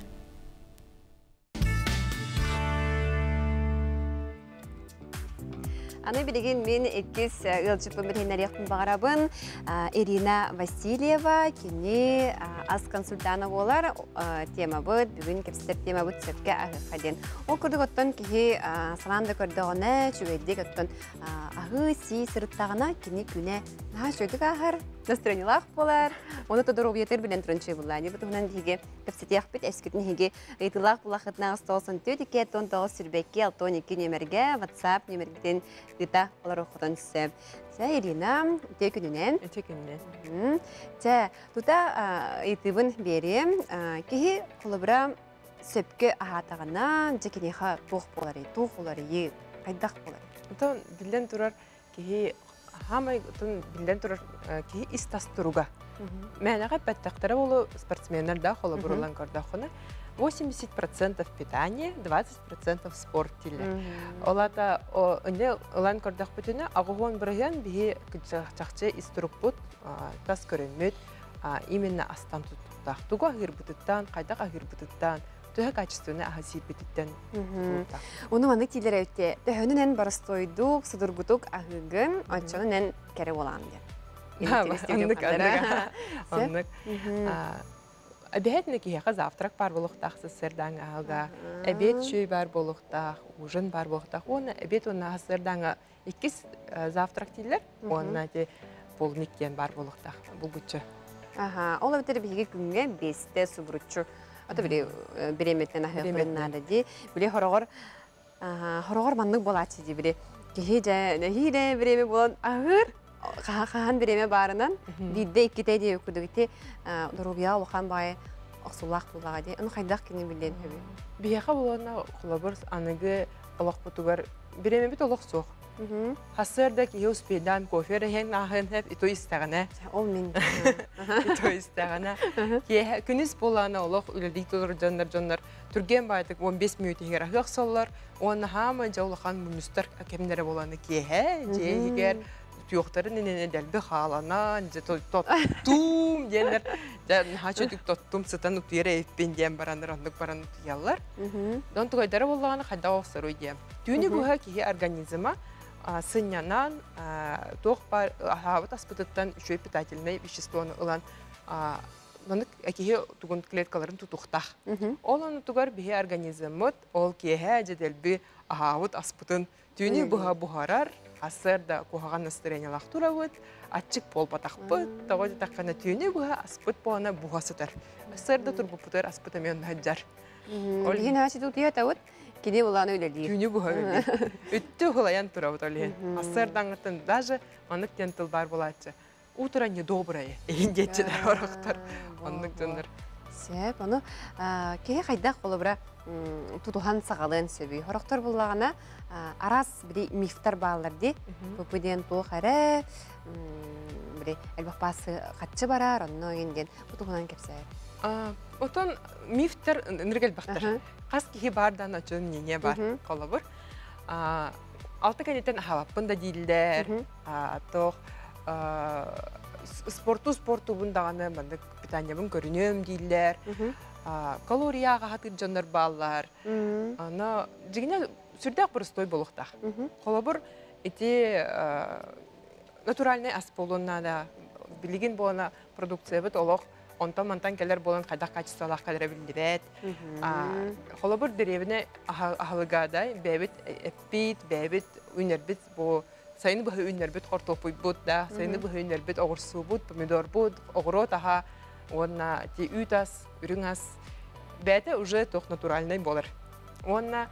Аны білеген мен эккіз ылчып өмірхен әріқтің бағарабын Ирина Васильева, кені аз консультаны олар тема бұд, бүгін кепстер тема бұд сөпке ағыққа ден. Ол күрдік оттан кеге саланды көрдіғіне, чүгейдік оттан ағы си сырыттағына кені күне наға шөйдік ағыр, настроенилақ болар. Оны тұдыр объетер білен тұрыншы бұлла. Не бұтығынан деге кепсетияқ бет, әскетін еге ғайтылақ бұлақытына ұстаусын төдеке, тон тоғы сүрбекке, алтон екі немерге, WhatsApp немергеден дыта олар оқыдан сөп. Сә, Ирина, өте күнінен. Өте күнінен. Сә, тұта етібін берем, кеге құлыбыра сөпке ағатағына, жекенеға тоқ болар, тоқ олар, е, қайдақ болар. Отон білден тұрар кеге Хамай тун билден турар ки истастыруга. Мәнәгә бәттәктәре болу спортсменнар да холы бурулан көрдәхуна. восемьдесят процентов питание, двадцать процентов спорт тиле. Олата өнде олан көрдәх бүтүнә агыгон биргән бие чакчы иструктур тас көрөнмөт именно астан туттак. Туга гырбытыттан, кайда гырбытыттан төһө качественный ахасир бититтен. Оны мандык тилер өтте. Төһөнүнен барыстойдук, судургутук агыгын, очонунен кере болам де. Аннык, аннык. Обязательно киһәгә завтрак бар булыктак сырдан алга. Обед чөй бар булыктак, ужин бар булыктак. Оны обед уна сырдан иккис завтрак тилер. Оны те полниктен бар булыктак. Бу бүчө. Аха, ол битер биге күнгө бесте субручу. Ата биле береметтен ахырнады ди. Биле хорогор хорогор мандык болачы ди биле. Кеһе нехире береме болон агыр. Хахан береме барынан бидде икките ди өкүдүгүте дурубия улхан бай аксулак булага ди. Аны кайдак кини билен төбү. Бияга болона кулабыр аныгы олак бутугар береме бит олак сок. Хасырда ки успедан кофе реген ахын хеп ито истагана. Ол мен. Ито истагана. Ке күнүс болана олак үлелик толор жандар жандар түрген байдык он беш минут егер аксаллар, оны хама жаулахан мунустар кемдере боланы ке же егер түйоқтары ненене дәлбі халанан, же тоттум дендер, хачетік тоттум сытан ұтыйра еппен дем бараныр, ондық баран ұтыялар. Дон тұғайдары болағаны қайда оқсыр өйдем. Түйіні бұға кейі организма сынянан, тоқ бар, хават аспытыттан үшөй питательный веществоны ұлан, Манық әкеге тұғын клеткаларын тұтуқтақ. Ол оны тұғар бейі организмыд, ол кейе жеделбі ағауыт аспытын түйіне бұға бұғарар, асырда қоғаған настроениялақ тұравыд, атчық пол батақпыд, тағыды таққана түйіне бұға аспыт болана бұғасытар. Асырда тұрбы бұтыр аспытымен ғаджар. Олген әші тұтия тауыд, кеде оланы өлелейі. Түйіне бұға өлелейі. Үтті ғылаян тұравыд олген. Асырдаңғытын даже манық тентіл бар болатшы. Утро недоброе, индетчилер орохтор. Оннук жоннор. Сеп, ону кеге кайдак боло бира тутухан сагалын сөбүй. Орохтор буллагана арас бири мифтар баалар ди. Көпүден туох аре бири элбакпасы катчы барар, онно энден тутухунан кепсайыр. Отон мифтар ныргел бактар. Кас кихи бардан очон нене бар колобур. Алты кенетен хаваппын да дилдер. Тоқ спорту спорту бундаганы мындык питаниябын көрүнөм дейлер. Калорияга хатыр жондар баллар. Ана жигине сүрдәк простой болуктак. Колобур эти натуральный асполонна да билигин болана продукция бит олох онтан-монтан келер болан кайда качестволах кадер билдибет. Колобур деревне ахалыгадай бебит эппит бебит үнербит бу Сайны бұғы үнербет қортопуй бұд да, сайны бұғы үнербет оғырсу бұд, помидор бұд, оғыро таға, онна те үтас, үріңас. Бәті уже тоқ натуральный болар. Онна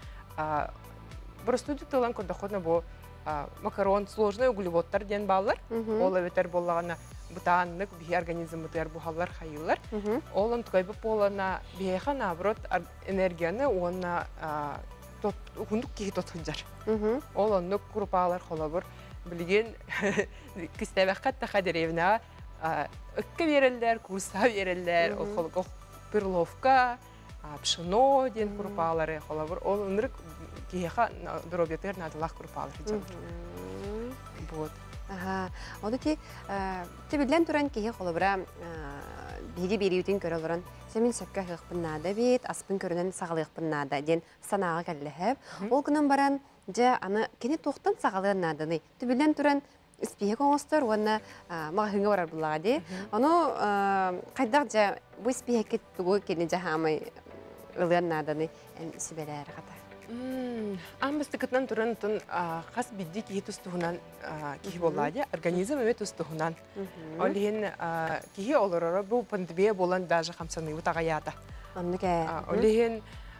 бір студик тұлан көрдіқотна бұл макарон, сложный углеводтар ден балар. Ол әветер болағана бұтанлық бейі организм бұтар бұғалар қайылар. Олын тұқайбы болана бейіға наоборот энергияны онна Хундук кейі тотқынжар. Ол онны күрпағалар қолабыр. Білген кістәбәққат тақа деревна үккі берілдер, курса берілдер, перловка, пшыно ден күрпағалары қолабыр. Ол ұнырық кейіға дұробетер надылақ күрпағалары жабыр. Оды те білден тұран кейі қолабыра бері-бері үтін көрі олырын. Сәмен сөпкі ғықпыннады бет, аспын көрінен сағалы ғықпыннады ден санаға кәліғіп. Ол күнін баран жа аны кене тоқтан сағалығынадыны. Түбілден тұран үспейі қоңыстыр, оны мағыңы барар бұлаға де. Оны қайдақ жа бұл үспейі кеттігі кені жағамай ылығынадыны сүбелер қата. Амбысты кітнан тұран тұн қас бидді кейі тұстығынан кейі болады, организм өме тұстығынан. Олеген кейі олырары бұл пандемия болан даже қамсаны ұтағаяды. Олеген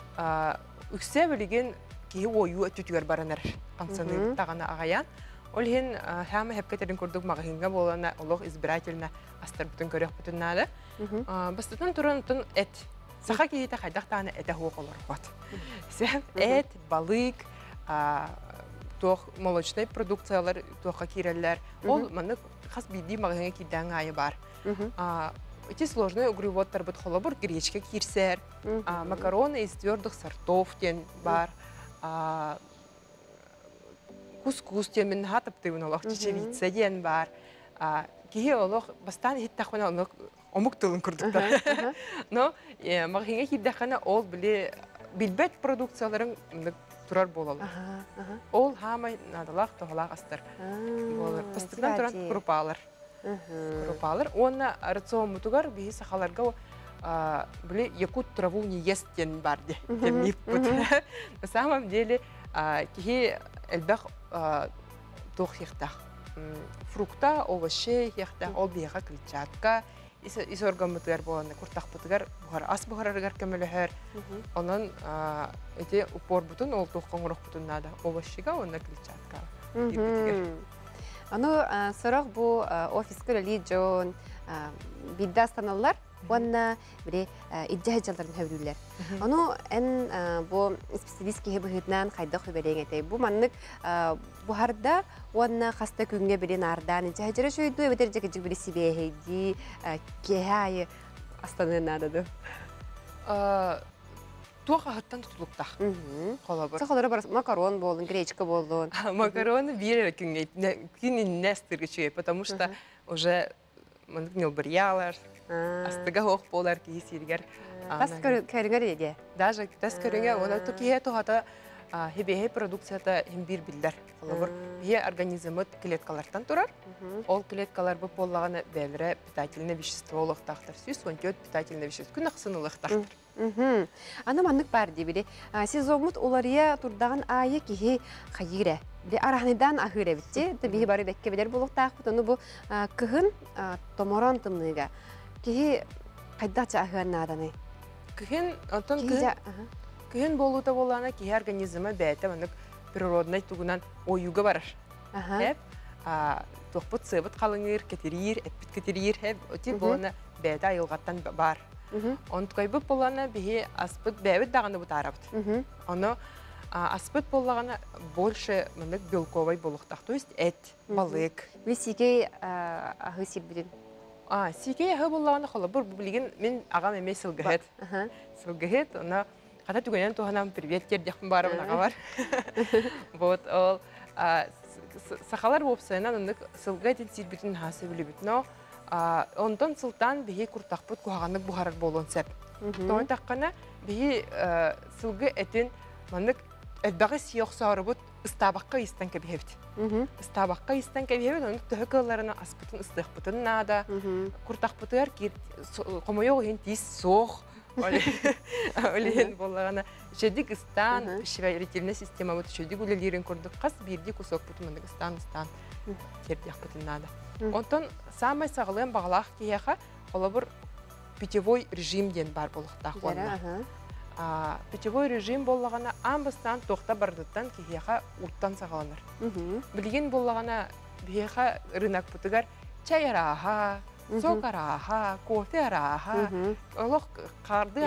үксе білеген кейі ойу өттігер баранар қамсаны ұтағана ағаян. Олеген хәмі хәпкетерін көрдік мағығынға болана олық избирательна астар бұтын көрек бұтыннады. Бастытын тұран тұн әт. Саха кейті қайдақтаны әті хуық олар қот. Әт, балык, молочный продукциялар тоққа керелер. Ол мұны қас бейді мағыңа кейден айы бар. Эти сложные углеводтар бұд қолабыр, гречка керсер, макароны из твердых сортов тен бар, кускус тен мен хатыптывын олық, чечевица ден бар. Кейі олық бастан хиттақпына олық омук тылын күрдіктар. Но мағыңа кейдақана ол білбет продукцияларын тұрар болалар. Ол хамай надалақ, тоғалақ астыр. Пастықтан тұран күрпалар. Күрпалар. Оны рацион мұтығар бейі сақаларға біле якут траву не естен барды. Темнеп бұд. На самом деле кейі әлбәқ тоқ ектақ. Фрукта, овощей ектақ, ол бейға клетчатка. Ис орган-мұтығар боланы күртақ бұтығар, ас бұғарарығар көміліғар. Онын әте ұпор бұтын, ол тоққан ұрық бұтыннады. Овощиға, онына клетчатка. Ону сұрақ бұл офис көрілі жон бидді астаналар, онына бірі иддя жалдарын хөбірілер. Ону ән бұл специалистке бұғытнан қайда көберен әтей. Бұл маннық бұхарда онына қаста күнге бірін ардан иддя жары жойду, өбетер жеке жүк бірі себейді, кеғайы астанын адады. туаха хаттан tutuluktaq. Kolabur. Сахалары бар макарон болдун, гречка болдун. Макароны бир күнгей, күнин нестер чуй, потому что уже мындык брялар, астыга хок болар кисиргер. Тас көрүңөр эде. Даже тас көрүңө, ола тукие тухата хебе продукцията им бир билдер. Колабур. Бие организмыт клеткалардан турар. Ол клеткалар бу боллаганы бәлре питательное вещество олуктактыр. Сүз он төрт питательное вещество күн аксынылыктыр. Мм. Аны маннык бар дибири. Сезомут улария турдаган айы кихи хайыра. Бе арахныдан ахыра битти. Таби бары бекке билер булуктак. Тону бу кыгын томорон тымныга. Кихи кайдача ахыранаданы. Кыгын отон кыгын. Кыгын болута болана кихи организмы бәте мындык природный тугунан оюга барар. Хеп а тохпут сыбыт калыңыр, кетирир, эппит кетирир хеп оти болана бәте айылгаттан бар. Он кайбы болана бихи аспыт бәбит даганы бу тарабыт. Аны аспыт боллагана больше мындык белковый болуктак, то есть эт, балык. Висиге ахы силбидин. А, сиге ахы боллагана холобур бу билген мен агам эме сылгыхет. Сылгыхет, ана ката түгөнөн туханам привет тердякын барым ага бар. Вот ол сахалар болсайнан мындык сылгытын силбитин хасы билибит, но онтон сылтан бихи куртакпыт куаганнык бухарар болон сеп. Тоон таккана бихи сылгы этин мандык эдбагы сиёк сарыбыт ыстабакка истен кебихебит. Ыстабакка истен кебихебит, оны төһөкөлләренә аспытын ыстыкпытын нада. Куртакпытыр ки комойог хин тис сох. Олен боллагана шедик стан пищеварительная система вот шедик улелерин курдык кас бирди кусок бутун мындык стан стан тердякпытын нада. Онтон самый сағылын бағалақ кейеға олабыр питьевой режим ден бар болықтақ олына. Питьевой режим болағана амбыстан тоқта бардыттан кейеға урттан сағыланыр. Білген болағана бейеға рынақ бұтығар чай араға, сок араға, кофе араға, олық қарды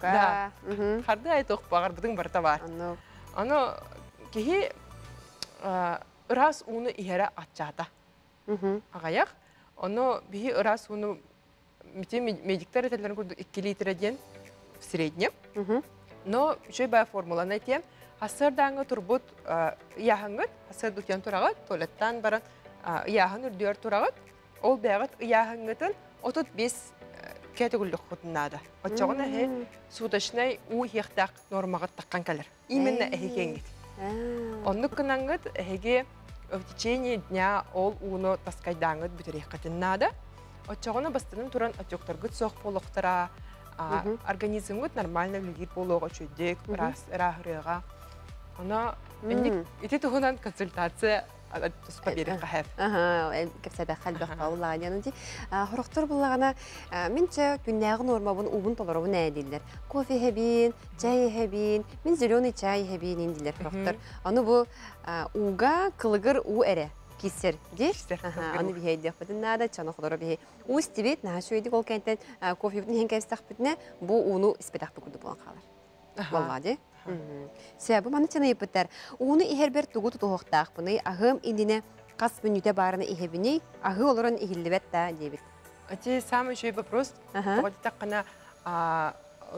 ай тоқ бағар бұдың барта бар. Аны кейе ұрас уны иері атчағыда. Агаяк, оно бихи раз уну медиктер этелерин курду iki литр ден в среднем. Но жой бая формула найтем. Асырдаңы турбут яхангыт, асыр дуктен турагыт, туалеттан баран яхан үрдүер турагыт. Ол бягыт яхангытын отут бес категорилик хутнада. Отчогона хе суташнай у хехтак нормагыт таккан келер. Именно эхекенгит. Оннук кынангыт эхеге в течение дня ол уно таскайдаңыт бүтерек надо. Отчогона бастынан туран отёктаргыт соқ полуқтара, организмгыт нормально влегит полуға чөйдек, рахырыға. Она ити туғынан консультация поберек қахев. Кепсәбә қалбақ қауылаған яныди. Хорықтыр бұлағана, менше күннәғы нормабын уғын толырауын әделдер. Кофе хәбин, чай хәбин, мен зеленый чай хәбин енділер хорықтыр. Аны бұл уға қылығыр у әрі кесер. Аны бейдек бітін нада, чаны құлыры бей. У істебет, наға шөйдік ол кәнттен кофе бітін хен кәстақ бітіне, бұл уыны іспетақ бүкілді болан қалар. Болғады. Себі маны чаны епіттер. Уыны ихербер тұғы тұтуғықтақ бұны ағым индіне қас мүніте барыны ихебіне ағы олырын ихілібет да дейбіт. Это самый еще вопрос. Вот так она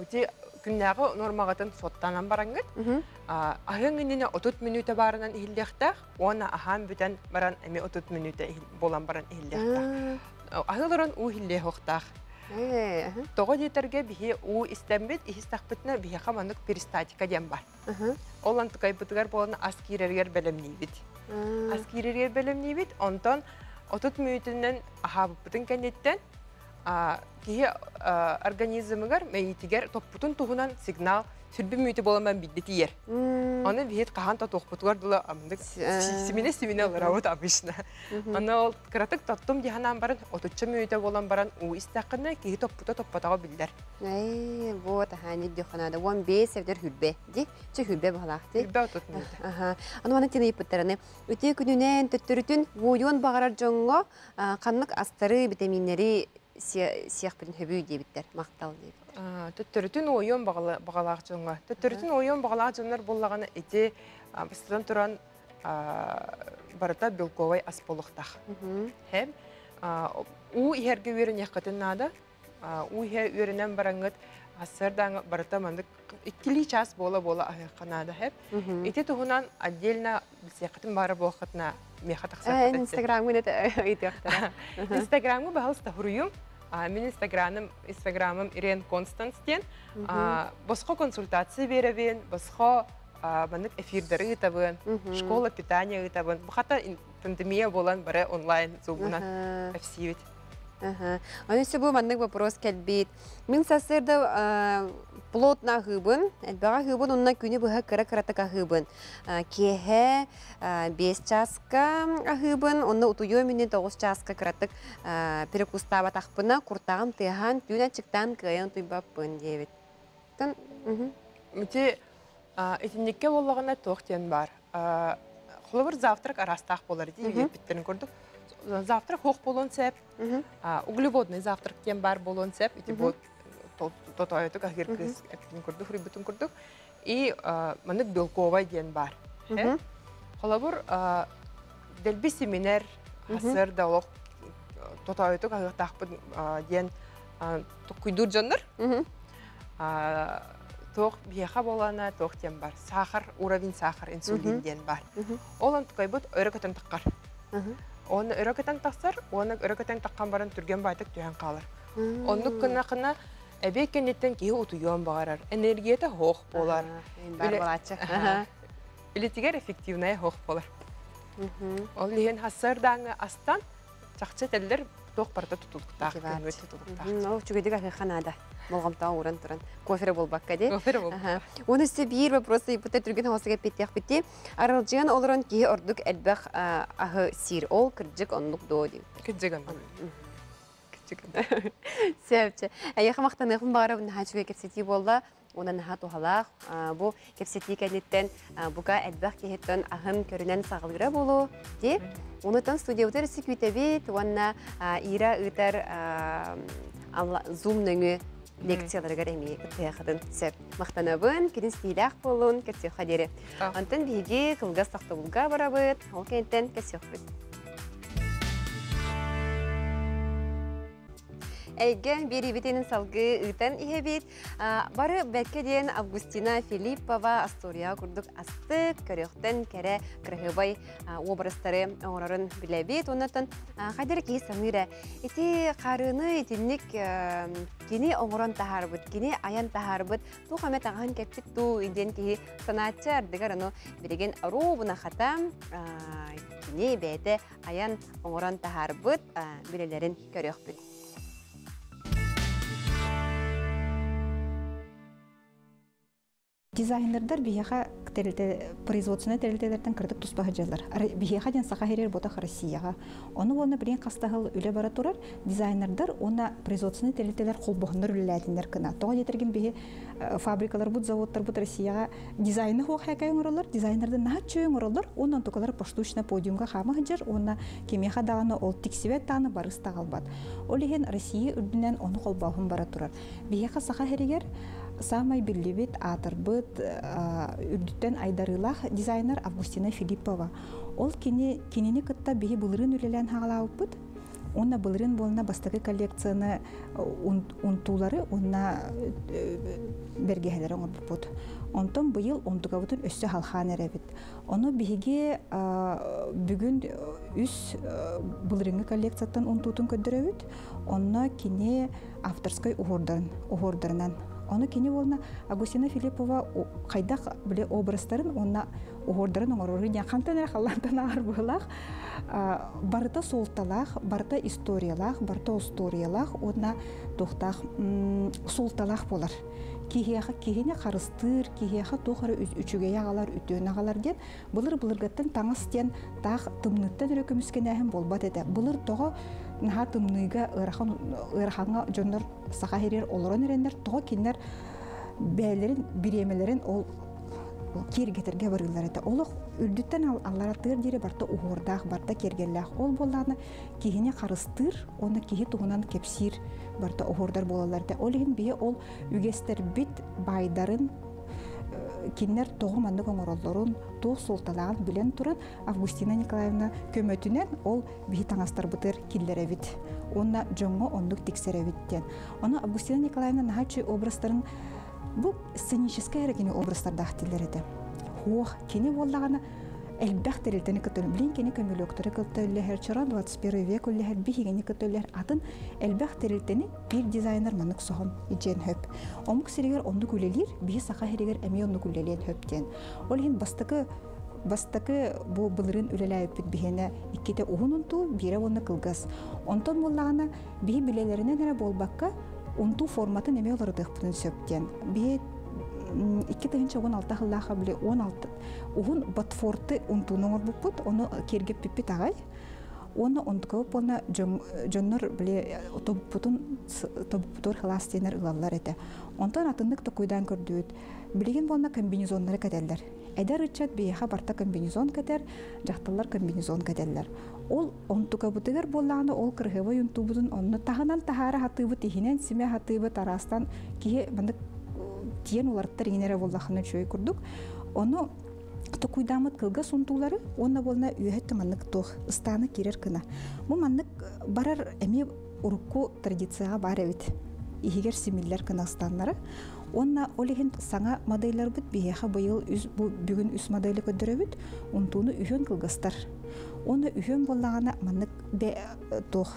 күннәгы нормагатын соттанан барангыт. Ағын индіне отыз минута барынан ихілдектақ, оны ахан бүтен баран әме отыз минута болан баран ихілдектақ. Ағылырын у ихілде хоқтақ. Тоғы дейтерге бихе у істембет, ихістақ бітіне бихе қамандық перистатика дем бар. Олан тұқай бұтығар боланы аскирергер бәлемнейбет. Аскирергер бәлемнейбет, онтан отыз минутынан аға бұтын кәнеттен кихе организмігер мәйітігер топпутын тұғынан сигнал сүрбі минуты боламан биддеті ер. Оны бейет қаған та тоқпутығар дұлы амындық семене-семене ларауыт абышына. Оны ол қыратық тоттым дегенан барын отыз минуты болан баран у істақыны кихе топпута топпатаға білдер. Ай, вот, ханит дёханада. он бес севдер хүлбе. Ди, че хүлбе бағалақты? Хүлбе отыз минуты. Аны маны тені епіттеріні. Өте күнінен төттірітін ойон бағарар жоңға қанлық астары витаминері сияқ бірін хөбүй дейбіттер, мақтал дейбіттер. Төттірітін ойон бағалақ жоңға. Төттірітін ойон бағалақ жоңлар болағаны әте бастыдан тұран барыта белковай ас болуқтақ. У иерге өрін яққатын нады. У иер өрінен бараңғыт Ассырдан барыта мандык иккили час бола-бола ахыққанады хеп. Ити туғынан отдельно білсеқетін бары болқытына меха тақсақыт етті. Инстаграмын өйтіқтара. Инстаграмы бағылыста хұрыйым. Мен инстаграмым Ирен Константин. Босқо консультация беребен, босқо мандык эфирдері ұтабын, школа питания ұтабын. Бұқата пандемия болан бары онлайн зумынан әфсивет. Оны сөй бұл мандық вопрос кәлбейт. Мен сасырда плотна ғыбын, әлбаға ғыбын, онына күні бұға кіра-кіратыға ғыбын. Кеге бес часқа ғыбын, онына ұтуйо мені тоғыз часқа кіратық перекустава тақпына, құртағым тыған түйін әчіктен күйен тұйбаппын дейбет. Мүте етіндекке болағына тоқтен бар. Құлы бір завтрак арастақ болар дейбет біттерін көрдік. Завтрак хоқ болон сәп, углеводный завтрак тем бар болон сәп, ити бот тотойытык ахир кыз әпітін күрдік, хрибітін күрдік. И мандык белковай ден бар. Холабур дәлбі семинар асыр дауық тотойытык ахир тақпын ден күйдур жандар. Тоқ бияқа болана тоқ ден бар. Сахар, уровень сахар, инсулин ден бар. Олан тұқай бұд өрі көтін таққар. Оны өрөкетен тақсар, оны өрөкетен таққан барын түрген байтық түйен қалыр. Оны күнна-күнна әбей кенеттен кейі ұтуйон бағарар. Энергияты хоқ болар. Білетігер эффективная хоқ болар. Ол леген хасырдаңы астан жақсы тәлдер тоқ барда тұтылықтақ. Ол чүгедік ақы қанада. Болғамтау ұрын тұрын. Кофері бол баққа де. Кофері бол. Оны сөй бір вопросы епіті түрген хауасыға петтеқ бітті. Арылжыған олырын кейі ордық әлбәқ ағы сир. Ол кірджік онлық доды. Кірджік онлық. Сөйіпчі. Әйеқі мақтанығын бағара бұны хачуға кепсеті болды. Онан наға туғалақ. Бұл кепсеті кәнеттен бұға әлбәқ кейеттен ағын көрінен сағылғыра болу. Де? Онытан студия өтер үсі күйтәбет. Онна ира өтер зум нөңі лекцияларға әмей күттіғадың сөп. Мақтанабын, керін стилях болуын, кәтсеу қадері. Антын бейге қылғас тақтығылға барабыд, ол кәнттен кәтсеу бұд. Әйген бері бетенің салғы ұйтан иебет. Бары бәккеден Августина Филиппова Астория күрдік астық, көріқтен кәрі кірғыбай обрастары оңырарын біләбет. Онатын қадыр кей саңыра. Эти қарыны етінік кені оңыран тахар бұд, кені аян тахар бұд. Тұқ әмет ағын кәпчік тұ үйден кей санатчы ардығар ұны береген робына қатам кені бәйті аян оңыран тахар бұд білелерін көріқ бұд. Дизайнердар бияха производственный терилтелерден кырдык туспаһы жалар. Бияха ден саха херер бота Россияга. Оны болна билен кастагыл үле бара турар. Дизайнердар оны производственный терилтелер колбохнор үлләтиннер кына. Тога жетерген бие фабрикалар бут, заводтар бут Россияга дизайны хо хакай уралар, дизайнерден нахат чөң уралар. Онан токалар поштучна подиумга хама хаҗар, онна кемеха даганы ол тиксибет таны барыста галбат. Олеген Россия үрдүнен оны колбахын бара турар. Бияха саха херегер самай биллибит атырбыт үрдүттен айдарылах дизайнер Августина Филиппова. Ол кини кинини кытта бихи былырын үлелен хагалауппыт. Онна былырын болна бастагы коллекцияны унтулары онна бергехелер оңорбут. Онтон быйыл ондугабытын өссө халхан эребит. Оны бихиге бүгүн үс былырынгы коллекцияттан унтутун көддөрөбүт. Онна кини авторской угордарынан Оны кені болна Августина Филиппова қайдақ біле образтарын, онна оғырдарын оңырыры яқантан әрі қалантан ағыр бұғылақ. Барыта солталақ, барыта историялақ, барыта историялақ, онна тоқтақ солталақ болар. Кихене қарыстыр, кихеға тоқары үчіге яғалар, үтіен ағалар ден, бұлыр-бұлырғаттан таңыз ден тақ тымныттан үрекіміскен әхім болбат еді. Бұлыр тоғы наға тымныйға ұрақаңа жондар сақа херер олырын өрендер, тоғы кендер бәлерін, биремелерін ол кергетерге барылар еді. Олық үрдіттен аллараттығыр дері барта ұғырдақ, барта кергелләқ. Ол болағына кихене қарыстыр, оны кихе тұғынан кепсир барта ұғырдар болалар еді. Ол еген бейе ол үгестер бит байдарын киннер тоғы манны коңороллорун тух солталаан билен туран Августина Николаевна көмөтүнен ол бихи таңастар бытыр киллеребит. Онна жоңго ондук тиксеребиттен. Оны Августина Николаевна нахачы образтарын бу сценический эрегини образтардах тилереді. Хуох, кені боллағаны әлбәқ тәрелтені көтөлі. Білін кені көмілөктірі көтөлі чора двадцать первый век өлі бихигені көтөлі атын әлбәқ тәрелтені бір дизайнер манық соғын иджен хөп. Омық сирегер онды күлелер, бихи сақа херегер әме онды күлелен хөптен. Ол хен бастықы Бастакы бу былырын үлеләйіп бит бихене иккете уғын ұнту, бире оны кылгас. Онтон боллағына бихи билелерінен әрі болбаққа ұнту форматы неме олардық бұтын сөптен. Бихи икки тыгынча он алты қыллаға біле он алты уғын батфорты ұнтуның ор бұппыт, оны кергеп пиппит ағай. Оны онтықып, оны жоннор біле тобыппытор хыластенер ұлалар еті. Онтон атындық тұқойдан көрдует. Білеген болна комбинезонлары кәдәлдер. Әдәр үтчәт бейеға барта комбинезон кәдәр, жақталар комбинезон кәдәлдер. Ол онтука бұтығыр болағаны ол кырғывы юнту бұдын, оны тағынан тағары хатыбы тихінен, симе хатыбы тарастан кейі бандық тиен оларттар енері болағыны чөй күрдік. Оны тұқуйдамыт кылға сонтулары, оны болна үйәтті маннық тоқ, ұстаны керер кіна. Бұл маннық барар әме ұрыққу традицияға бар әвет. Игер семиллер кынастаннары. Онна олеген саңа модельлер бит бияха быйыл бүгүн үс модели көдөрөбүт, унтуну үйөн кылгастар. Оны үйөн боллагана маннык бе тох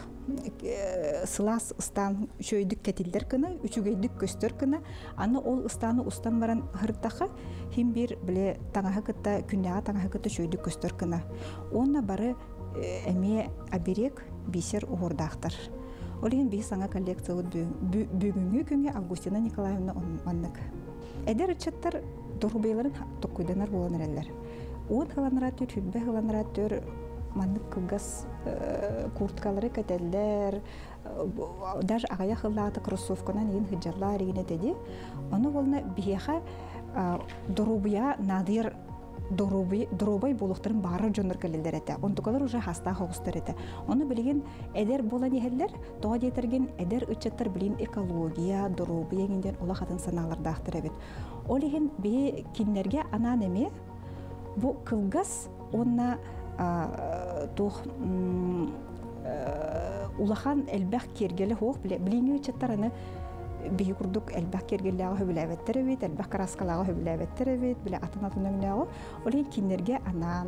сылас ыстан шөйдүк кетилдер кына, үчүгөйдүк көстөр кына, аны ол ыстаны устан баран хыртаха хим бир биле таңаха кытта күннага таңаха кытта шөйдүк көстөр кына. Онна бары эме аберек бисер угурдактар. Олеген бейі саңа коллекция бүгінгі күнге Августина Николаевна маннык. Әдер үтчаттар дұрғыбайларын тоққойданар боланыр әлілер. Он ғыланырат өр, хүлбе ғыланырат өр, маннык кылгас курткалары кәтәлдер, даже ағая қыллаты кроссовканан ең хыджарлар егіне деді. Оны болына бейеға дұрғыбая надыр дұрубай болуқтарын бары жоныр кәлелдер әті. Онтықалар уже хаста хоғыстар әті. Оны білген әдер болан ехелер, тоға дейтерген әдер үтчаттар білген экология, дұрубай егінден ола қатын саналарды ақтыр әбет. Ол еген бей кенлерге анан әме, бұл кылгас онна тоқ улахан әлбәқ кергелі хоқ білген үтчаттар аны бии курдук элбак кергеллага хөбүләбеттер бит, элбак краскалага хөбүләбеттер бит, биле атын-атын өңнәгы. Олен киннерге анан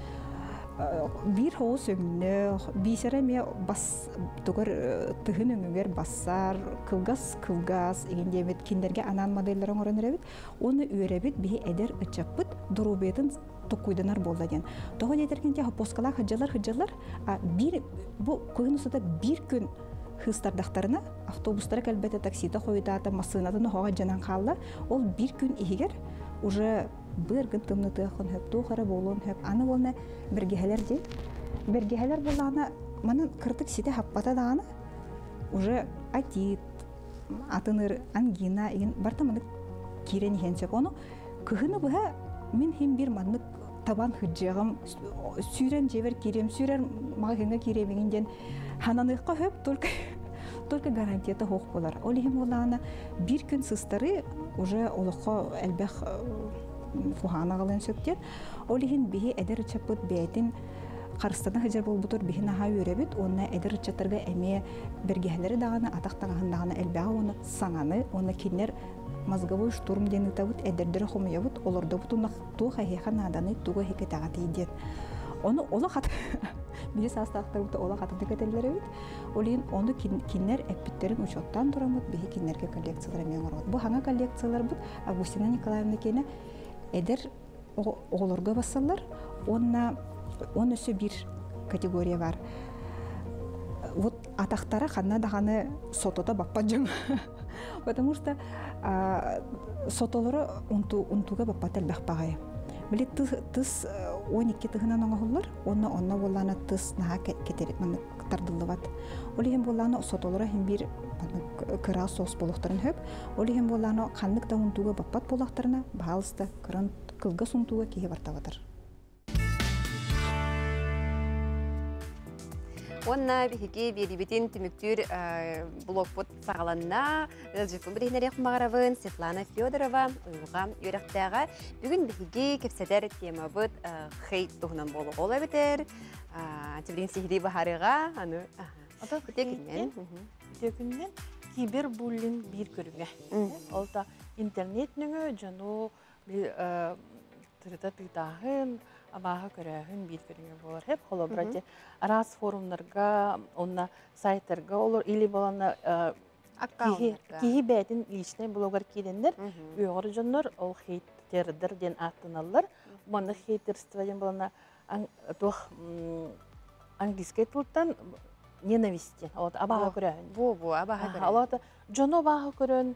бир хоос өңнө, бисереме бас тугар тыгын өңгөр бассар, кылгас кылгас игенде бит киннерге анан модельлерин орыныр бит. Оны үйрәбит бии эдер ычаппыт дурубетін токуйданар болладен. Тога жетергенде поскалар хыджалар хыджалар, а бир бу койнусуда бир күн хыстардақтарына автобустары кәлбәті таксида қойдаты, масынатыны хоға жанан қалла, ол бір күн егер уже бір күн тымныты қын хөп, тоқары болуын хөп, аны болына біргехелер де. Біргехелер болағына, манын кіртік сеті хаппата дағаны, уже атит, атыныр, ангина, еген барта маны керен ехен сөп. Оны күхіні бұға мен хем бір манны табан хүджеғым, сүйрен жевер керем, сүйрен мағыңа керемегенден хананыққа хөп, только, только гарантията хоқ болар. Олеген болағына бір күн сыстары уже олыққа әлбәқ фухана қалын сөптен. Олеген бейі әдір үтчапыт бәйтін қарыстана хыжар бол бұтыр бейін аға өребет, онына әдір үтчаттарға әме бергелері дағаны, атақтағын дағаны әлбәға оны саңаны, оны кенер мозговой штурм дені табыт, әдірдері қомыя бұт, оларды бұт, туға хейхан аданы туға хекетағаты еден. Оны ола қат, бейі састақтар бұты ола қатынды кәтелері бит. Олейін оны кинер әппеттерін учеттан тұрамыд, бейі кинерге коллекциялары мен орғыд. Бұл хаңа коллекциялар бұд, Августина Николаевна кені әдір оғылырға басылар, оны өсі бір категория бар. Вот атақтары қанна дағаны сотода баппан жың. Потому что сотолары унтуға баппат әлбәқ бағайы. Білі тыс он екі тығынан оңағылар, оны онна боланы тыс наға кетерет мәні тардылы бат. Олеген боланы сотолары хем бір кыра соғыс болуқтарын хөп, олеген боланы қанлық да унтуға баппат болуқтарына бағалысты кырын кылға сұнтуға кейі бартавадыр. Онна биһиги берибитин түмүктүр блокпот сагаланна ылжыкын биринерек магаравын Светлана Федорова уйга үйрәктәгә бүгүн биһиги кепседер темабыт хейт туһунан болу ола битер. Тибрин сихри бахарыга аны Ата текинен. Текинен кибербуллинг бир көрүнгө. Ол та интернет нүгө жану бир тырыта тыйтахын абаға көрәхін бир көрүнгө болар. Хеп холобрате арас форумдарга, онна сайттарга олар или болана кихи бәтин личный блогер кидендер. Уйгыр жоннор ол хейтердер ден аттыналар. Маны хейтерство ден болана тох английский тилтан ненавистен. Алат абаға көрәхін. Бу бу абаға көрәхін. Алат жоно абаға көрөн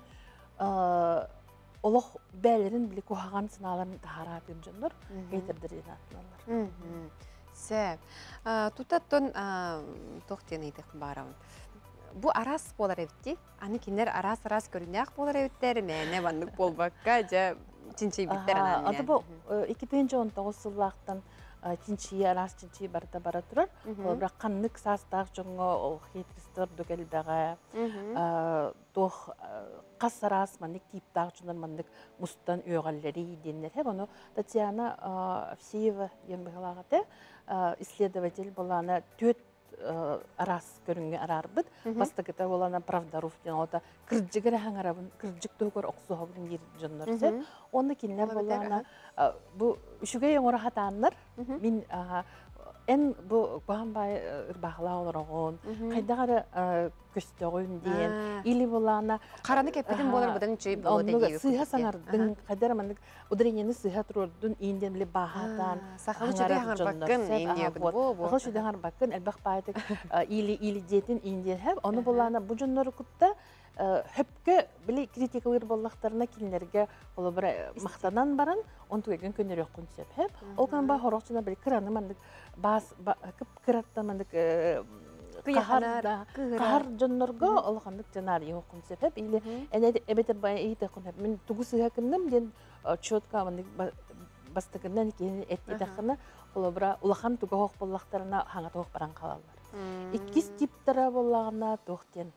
олох бәлерин биле кухаган сыналарын тахаратын жоннор хейтердер ден аттыналар. Сәп. Тутаттон тохтен идек барабын. Бу арас болар эбитти. Аны кинер арас-арас көрүнәк болар эбиттер. Мәне бандык болбакка жа чинчи биттер анан. Аты бу эки миң он тогуз сыллактан чинчи арас чинчи барда бара турар. Бирок каннык састак жоңго хейтерстер дөгелбәгә. Тох касарас мандык типтак жондан мандык мустан өйгаллери деннер. Хеп аны Татьяна Овсеева ден багалагаты исследователь болана төт арас көрүнгө арарбыт. Бастыкыта болана Правдаров ден ата кыржыгыр хаңарабын, кыржык төгөр оксугабын дер жоннор сеп. Оны кинлер болана бу үшүгө оңора хатаннар. Мин эн бу бамбай ырбагла олорогон, кайдагары көстөгөн ден, или болана караны кеппедин болар будан чүй болот эги. Сыйга саңардын, кайдара мандык удренени сыйга турдун инден биле бахатан, сахалы чөдө хаңарбаккын инден бу бу. Сахалы чөдө хаңарбаккын элбак байтык или или детин инден хеп, оны болана бу жоннор кутта хөпкө биле критикалар боллактарына кинлерге боло бир мактадан баран, он туген көнөрөк күнсеп хеп. Ол канба хорокчуна бир краны мандык бас кып кыраттан мандык кахар кахар жоннорго олгандык жанар yok күнсеп хеп. Или эне эбете бай ийте күнсеп. Мен тугусуга кындым ден чөткө мандык бастыгынан кийин этти такына боло бир улахан тугок боллактарына хаңа ток баран калалар. Иккис типтара боллагына токтен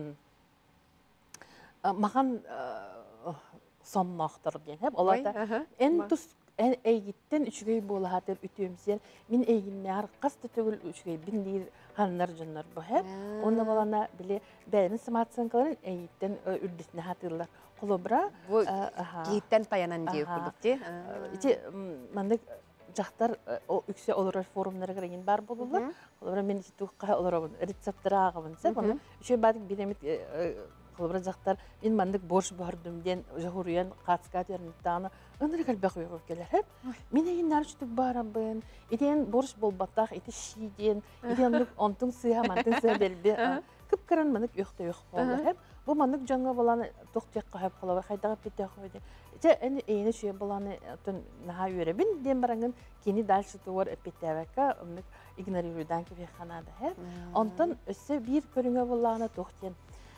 маған соннақтыр ден. Оларда эн тус эйгиттен үчүгөй болаатыр үтөмсен. Мен эйгиннер касты төгүл үчүгөй биндир ханнар жоннор бу хеп. Онда балана биле бәлин саматсынкаларын эйгиттен үрдүсүнө хатырлар. Колобра бу гиттен таянан дей курдукти. Ити мандык жактар үксе олар форумдарға кирген бар болулар. Олар мен итукка олар рецепттер агыбын сеп. Үчө бадык биремит Колбра жақтар мен мандык борш бардым ден жахуруян катска тернитаны ыныр калбак уйгуп келер хеп. Мен эгиннер үчтүк барабын. Иден борш болбаттак ити шиден, иден онтун сыйга мантын сыйга белби. Кып-кыран мандык уйукта уйук болду хеп. Бу мандык жаңга баланы токтек кахып калабы кайдагап биттек койду. Ите эни эйне шуя баланы тун наха үйрөбүн ден барангын кени дальше туар эпитебека мындык игнорируйдан кебе ханада хеп. Онтон өссө бир көрүнгө баланы токтен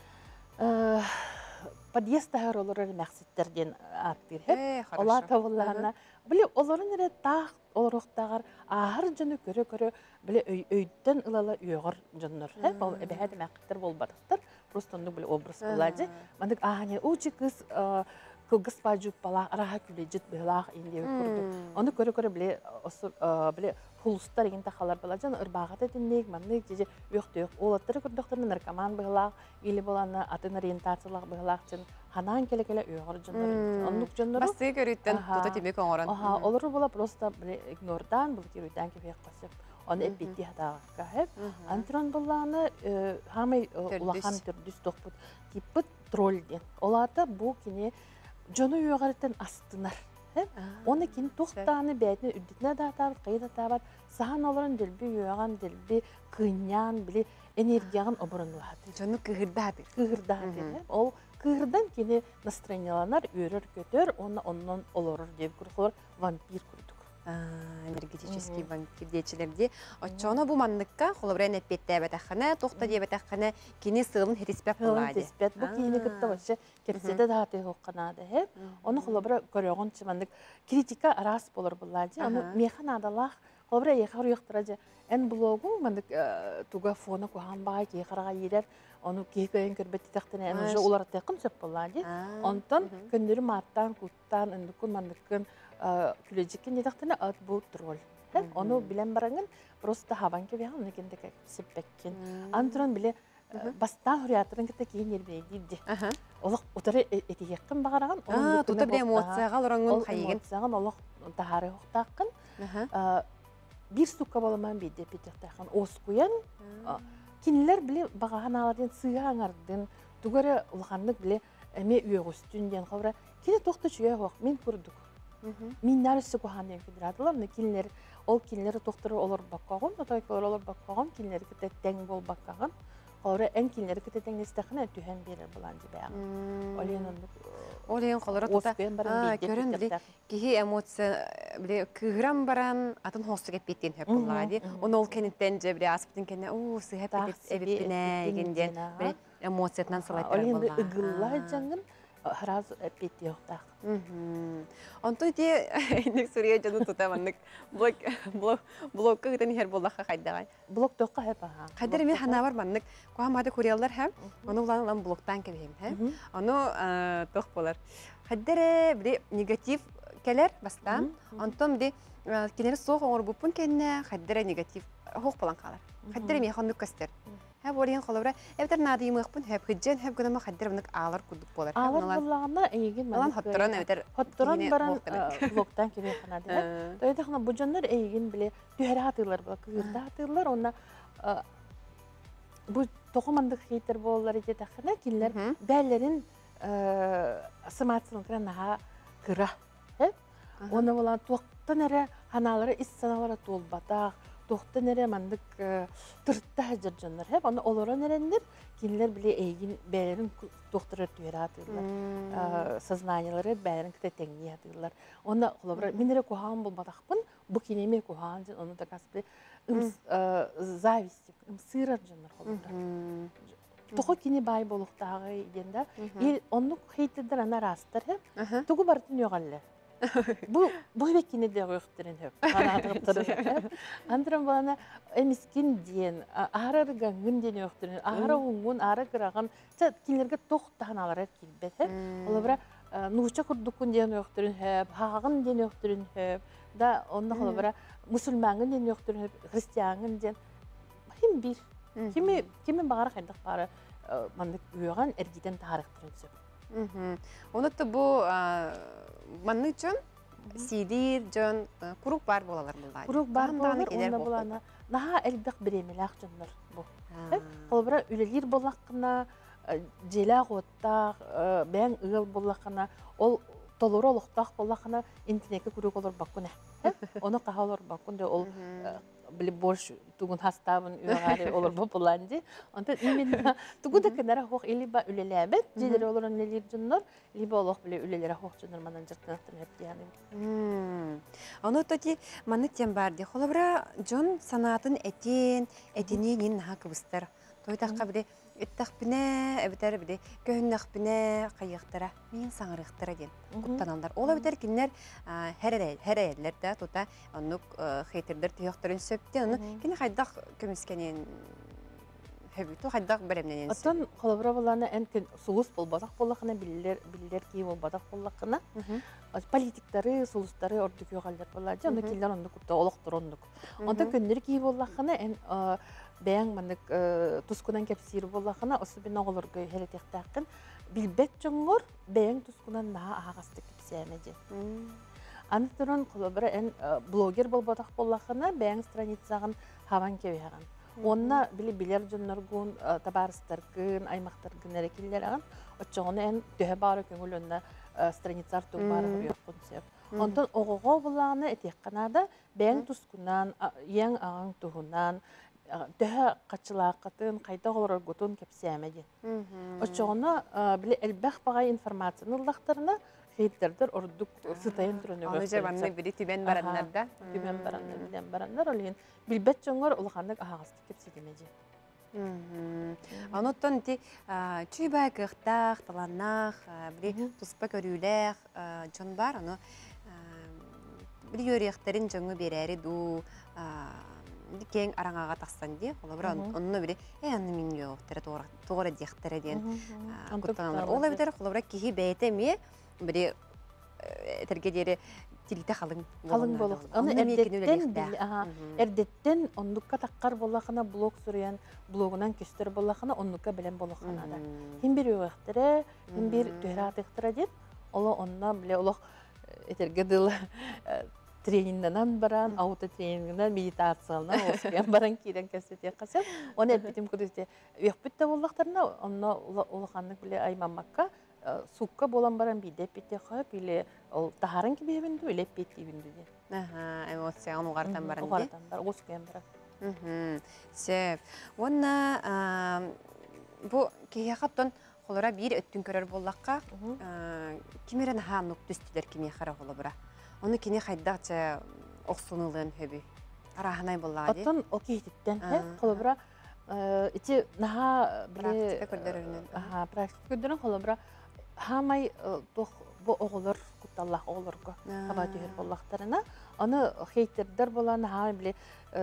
подъездтагар олар максаттерден аттыр хеп. Олар табылларына биле оларын эре так олоруктагар ахыр жаны көрө-көрө биле өйдөн ылала үйгөр жоннор хеп. Ол эбеһәде максаттар болбадыктыр. Просто онда биле образ булады. Мандык ахане учи кыз кылгыс бажуп бала араха күлежит белах инде көрдү. Аны көрө-көрө биле биле пулустар еген тахалар бала жана ырбагата тендек мандык же уйук-туйук олаттары көрдөктөрүн наркоман белах или боланы атын ориентациялык белах жан ханан келе-келе уйгыр жоннор. Ондук жоннор басты көрүттөн тута темек оңорон. Аха, олар була просто биле игнордан бул керүтөн кебек касып. Аны эппити хатага хеп. Антрон буланы хамай улахан түрдүс токпут типпит тролль ден. Оларда бу кине жону уйгарыттан астынар. Оны кин тоқтаны бәйтіне үрдітіне датабыт, қайда табыт, сахан оларын ділбі, үйаған ділбі, күйнян, білі, энергияғын обырын ұлады. Жону күйірдады. Күйірдады. Ол күйірден кені настроенияланар, үйрір көтер, оны онынан олырыр деп күрқылар, вампир күрдік. Энергетический вампир дейчілерде. Очоны бұ мандыққа, қолыбырайын әппетті әбәтәққаны, тоқта деп әбәтәққаны, кені сығылын хереспәп болады. Хереспәп, бұл кейіні күтті башы, кепседі дағаты хоққанады. Оны қолыбырай көріғын чымандық критика арас болыр бұлады. Оны механ адалақ Холбра яхар яхтыража эн блогун мандык туга фона кухан бага ки харага йерер ону ки көйөн көрбөт тактына эн уже улар текин сөп боллади. Онтон көндүрү маттан куттан эндикун мандыкын күлөжиккен тактына ат бу турол. Onu bilen barangın просто havanke bir hanım nekinde kek seppekin. Antron bile bastan hürriyatların kete kiyin yerbeye gidi. Olak otarı eti yakın bağıran. Aa, tutar bir emotsağa oranın hayıgın. Emotsağa olak taharı hoqtaqın. Bir sukka balaman bir depetek taqın oskuyan. Kinler bile bağahan aladın sığan ardın. Tugara ulğanlık bile eme üye üstünden qavra. Kine toqta şuya hoq men kurduk. Min narısı kuhan den federatılar ne kinler ol kinleri toqturu olur bakkağın, otaykolar olur bakkağın, kinleri kete teң bol bakkağın. Qavra en kinleri kete teң istaqına tühen berer bulan dibe. Oleyen Oleyen qolora tuta. Körün bile kihi emosiya bile kıhram baran atın hostu gepettin hep bulladı. Onu ol kenitten bile aspıtın kendine o sıhhat ebipine genden bile emosiyatdan salaytır bulan. Oleyen ıgıllar canın Haraz epiti yoqtaq. Onto те ник Сүрия жаны тутаманнык блок блок блокка гытын хер боллаха кайдагай. Блок тоққа хеп аха. Кадер мен хана бар маннык. Куамады Кореялар хем. Оны улан лан блоктан кебем, хем. Оны тоқ болар. Кадер бир негатив келер бастан. Антом ди кинер соқ оңор бупун кенне кадер негатив хоқ болан калар. Кадер мен ханнык кастер. Hep oraya kolabora. Evler nadı yumuşpun hep hıccan hep gönüme kadar bunuk ağlar kuduk bolar. Ağlar bulağına eğin. Alan hattıran evler. Hattıran baran bloktan gibi kanadı. Doydu xana bu canlar eğin bile düheri hatırlar bula kıyırda hatırlar ona bu toxumandık xeytir bollar ete taxına kinler bəllərin sımatsılın kıran naha kıra. Ona olan toqtan ərə hanaları is sanalara tol bataq. Toqta nere mandık tırtta hajar canlar hep onu olara nerendir kinler bile eğin belerin doktora tüyere atırlar sazlanyaları belerin kite tengi atırlar onda kolabora minere kuhan bulmadakpın bu kineme kuhan onu da kasbe zavistik ımsırar canlar kolabora toqo kini bay boluqtağı idende il onu xeytidir ana rastır hep toqu bartın yoğaller Bu bu bekini de gösterin hep. Anlatırım. Andram bana emiskin diyen, ahara gangın diyen gösterin. Ahara ungun, ahara kıragan. Çat kinlerge toqtan alarak kilbet hep. Olabra nuhça kurdukun diyen gösterin hep, hağın diyen gösterin hep. Da onda olabra musulmanın diyen gösterin hep, Hristiyanın diyen. Hem bir. Kimi kimi bağıra kaydak bağıra mandık uyuğan ergiden tarıktırın söp. Onu da bu manı için sidir, can, kuruk bar bolalar bunlar. Kuruk bar bolalar, onda bolana. Naha elbek biremelak canlar bu. Kolbara ülelir bolakına, jelak ottaq, ben ığıl bolakına, ol toluru oluqtaq bolakına intineke kuruk olur bakune. Onu qaha olur bakun da ol bile borç tugun hastabın üyegari olur bu bulandı. Onda imin tugu da kenara hoq eliba ülelebet, jeleri olur neler canlar, liba oluq bile ülelere hoq canlar manan jırtınaqtın hep yani. Onu toti manı tembardi. Xolabra jon sanatın etin, etini nin haqıbıstar. Toydaqqa bile ittaqbine, ebiter bile köhünnaqbine qayıqtara, min sаңырықтыра den. Kuttananlar. Ola biter kinler her yerlerde tuta onu xeytirdir tiyaqtırın söpti. Onu kine qaydaq kömüskenin höbütü qaydaq beremnenen. Atan xolabra bolana en sulus bolbadaq bollaqına biller biller ki bolbadaq bollaqına. Politikleri, sulusları orduk yoğallar bolladı. Onu killer onu kutta oluqtur onduk. Onda köndür ki bollaqına en beyan mandık tuskunan kepsiri bollaqına osubina olur göy heleteqtaqın bilbet çoğur beyan tuskunan daha ağastık kepsiyemece. Anıtırın kolabara en blogger bolbadaq bollaqına beyan stranitsağın havan keviyağın. Onna bile biler jonlargun tabarıstargın, aymaqtargın erekiller ağın. Oçoğunu en tühe barı köngülünde stranitsar tuğ barı yoqqun sep. Ondan oğuğa bollağına eteqqanada beyan tuskunan, yen ağın tuğunan, Döhe qaçılaqatın, qayda olur gutun kepsiyemedi. Oçoğuna bile elbaq bağay informasyonu ılaqtarına xeyitlerdir orduk sıtayın türünü gösterir. Onu cebanını biri tüben baranlar da. Tüben baranlar, bilen baranlar oleyin. Bilbet çoğunlar ulaqanlık ağastı kepsiyemedi. Ondan ti çüybay qıqtaq, talanaq, biri tuspa körüylaq, can var onu бір йөрехтерин жаңы берәри ду кең араңаға тақсан де, олабыра онны біле, «Эй, анны мен йоқтары тоғыра дектері» ден күттанылар. Ола бітер, олабыра кейі бәйті ме, біле әтірге дері тилите қалың қалың болық. Оны әрдеттен оннукка таққар болақына блог сүрген, блогынан көстер болақына оннукка білен болақына да. Хин бір йоқтары, хин бір түйір атықтыра деп, ола онна біле олық әтірге дыл тренингден баран, аутотренингден, медитациялынан, осыған баран кейден кәсетке қасып, оны әлбетім көдесте өкпітті болдақтарына, оны олықанлық біле аймамаққа, суққа болан баран бейдеп бетте қойып, біле тахарын кебебінді, өлеп бетті бінді де. Эмоциян уғартан баран де? Уғартан бар, осыған баран. Сеп. Онна, бұл кейе қаптан қолыра бір өттін көрер болаққа, кемерен ханық түстілер кеме қара қолы бұра? Оны кене қайдақча оқсынылығын хөбі. Араханай болаға де? Оттан о кейтіттен, қолыбыра, ити наға практика көрдерінен. Практика көрдерін қолыбыра, хамай бұл оғылыр, құтталлақ оғылырғы қаба түйір болақтарына, оны хейтердер болан, хамай біле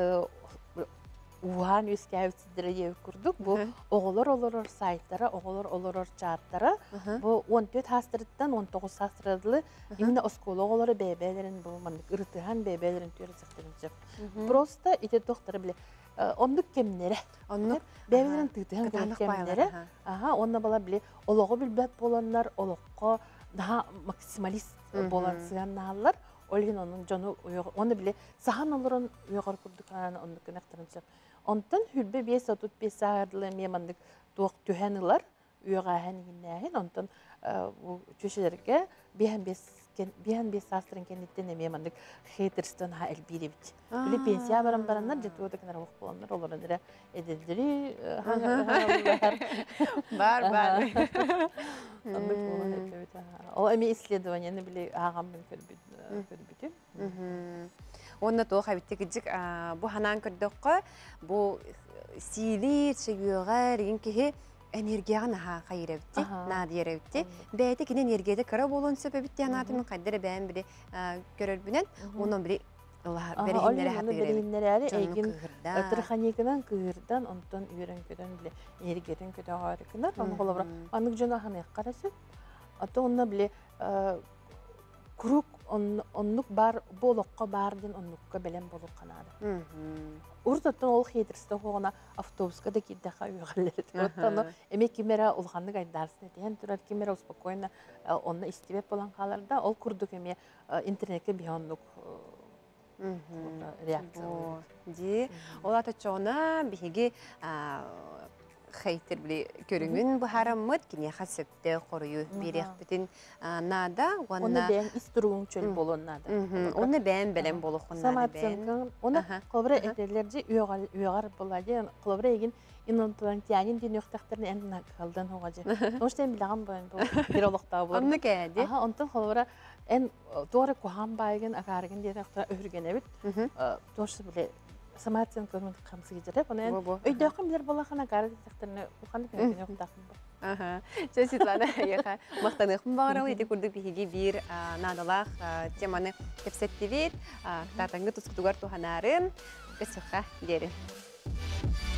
уған өске әуітсіздері еу күрдік. Бұл оғылыр олырыр сайттары, оғылыр олырыр чаттары. Бұл он төрт хастырыттан он тоғыз хастырыдылы. Именно осколы оғылары бәйбәлерін, бұл маңдық ұрытыған бәйбәлерін түрі зіқтірін жеп. Просто ите тоқтары біле, ондық кемнері. Бәйбәлерін тұйтыған кемнері. Онна бала біле, олығы білбәт боланлар, олыққа daha maksimalist bolan sığanlarlar. Olgun onun canı onu bile sahan olurun yukarı kurduk anı onu kınaktarınca. Ondan hülbe beş otuz beş saatlı memandık doğuk tüheniler uyuğahen yinnehin ondan bu köşelerge bihen beş bihen beş saatların kenditten memandık haters'tan ha elbiri bit. Bile pensiya baran baranlar ciddi oda kadar vakit olanlar olurun dire edildiri var var. Anlık olan hep o emi исследованияны bile ağamın көрбүтүм. Онна то хабитте гыжык бу ханан көрдөккө бу сили чегүгө деген кихи энергияны ха кайребти, надиеребти. Бэйте кине энергияда кара болон себебитти анатымын кайдыра бээн бири көрөрбүнен, онон бири Аллах берегиндери хаты берегиндери эйгин тырханикынан кырдан онтон үйрөн көдөн биле энергияден көдө арыкынар. Аны голобра анык жана ханы карасы. Ата онна биле круг оннук бар болохко бардын оннукка белен болуп канады. Уртаттан ол хейтерсте хогона автобуска да киддаха үйгөлөр. Оттону эме кимера улганды гайдарсын этен турат кимера успокойно онна истебеп болан каларда ол курдук эме интернетке биондук реакция. Ди олата чона биги хейтер биле көрүнгүн бу хараммыт кине хасепте корую берек бүтүн нада онна оны бен иструң чөл болоннада. Оны бен белен болохуннада бен. Оны кобра этелерди үйгал үйгар болады. Кобра эгин инонтан тянин динөктактарын энден калдан хогажы. Оштен билаган бен бу бирологта болду. Онны кеди. Аха, онтон кобра en doğru kuhan baygın akargın diye de örgen evet. Doğrusu bile samatın körmün kamsı geçirip onu en öydöküm bilir balakana garı tekterine ukanı bir yok takım. Aha. Çeşitlerde yaha maqtanıqım bağıra edi kurduk bihigi bir nadalaq temanı kepsettivit tatangı tuskutugar tuhanarın besukha derin.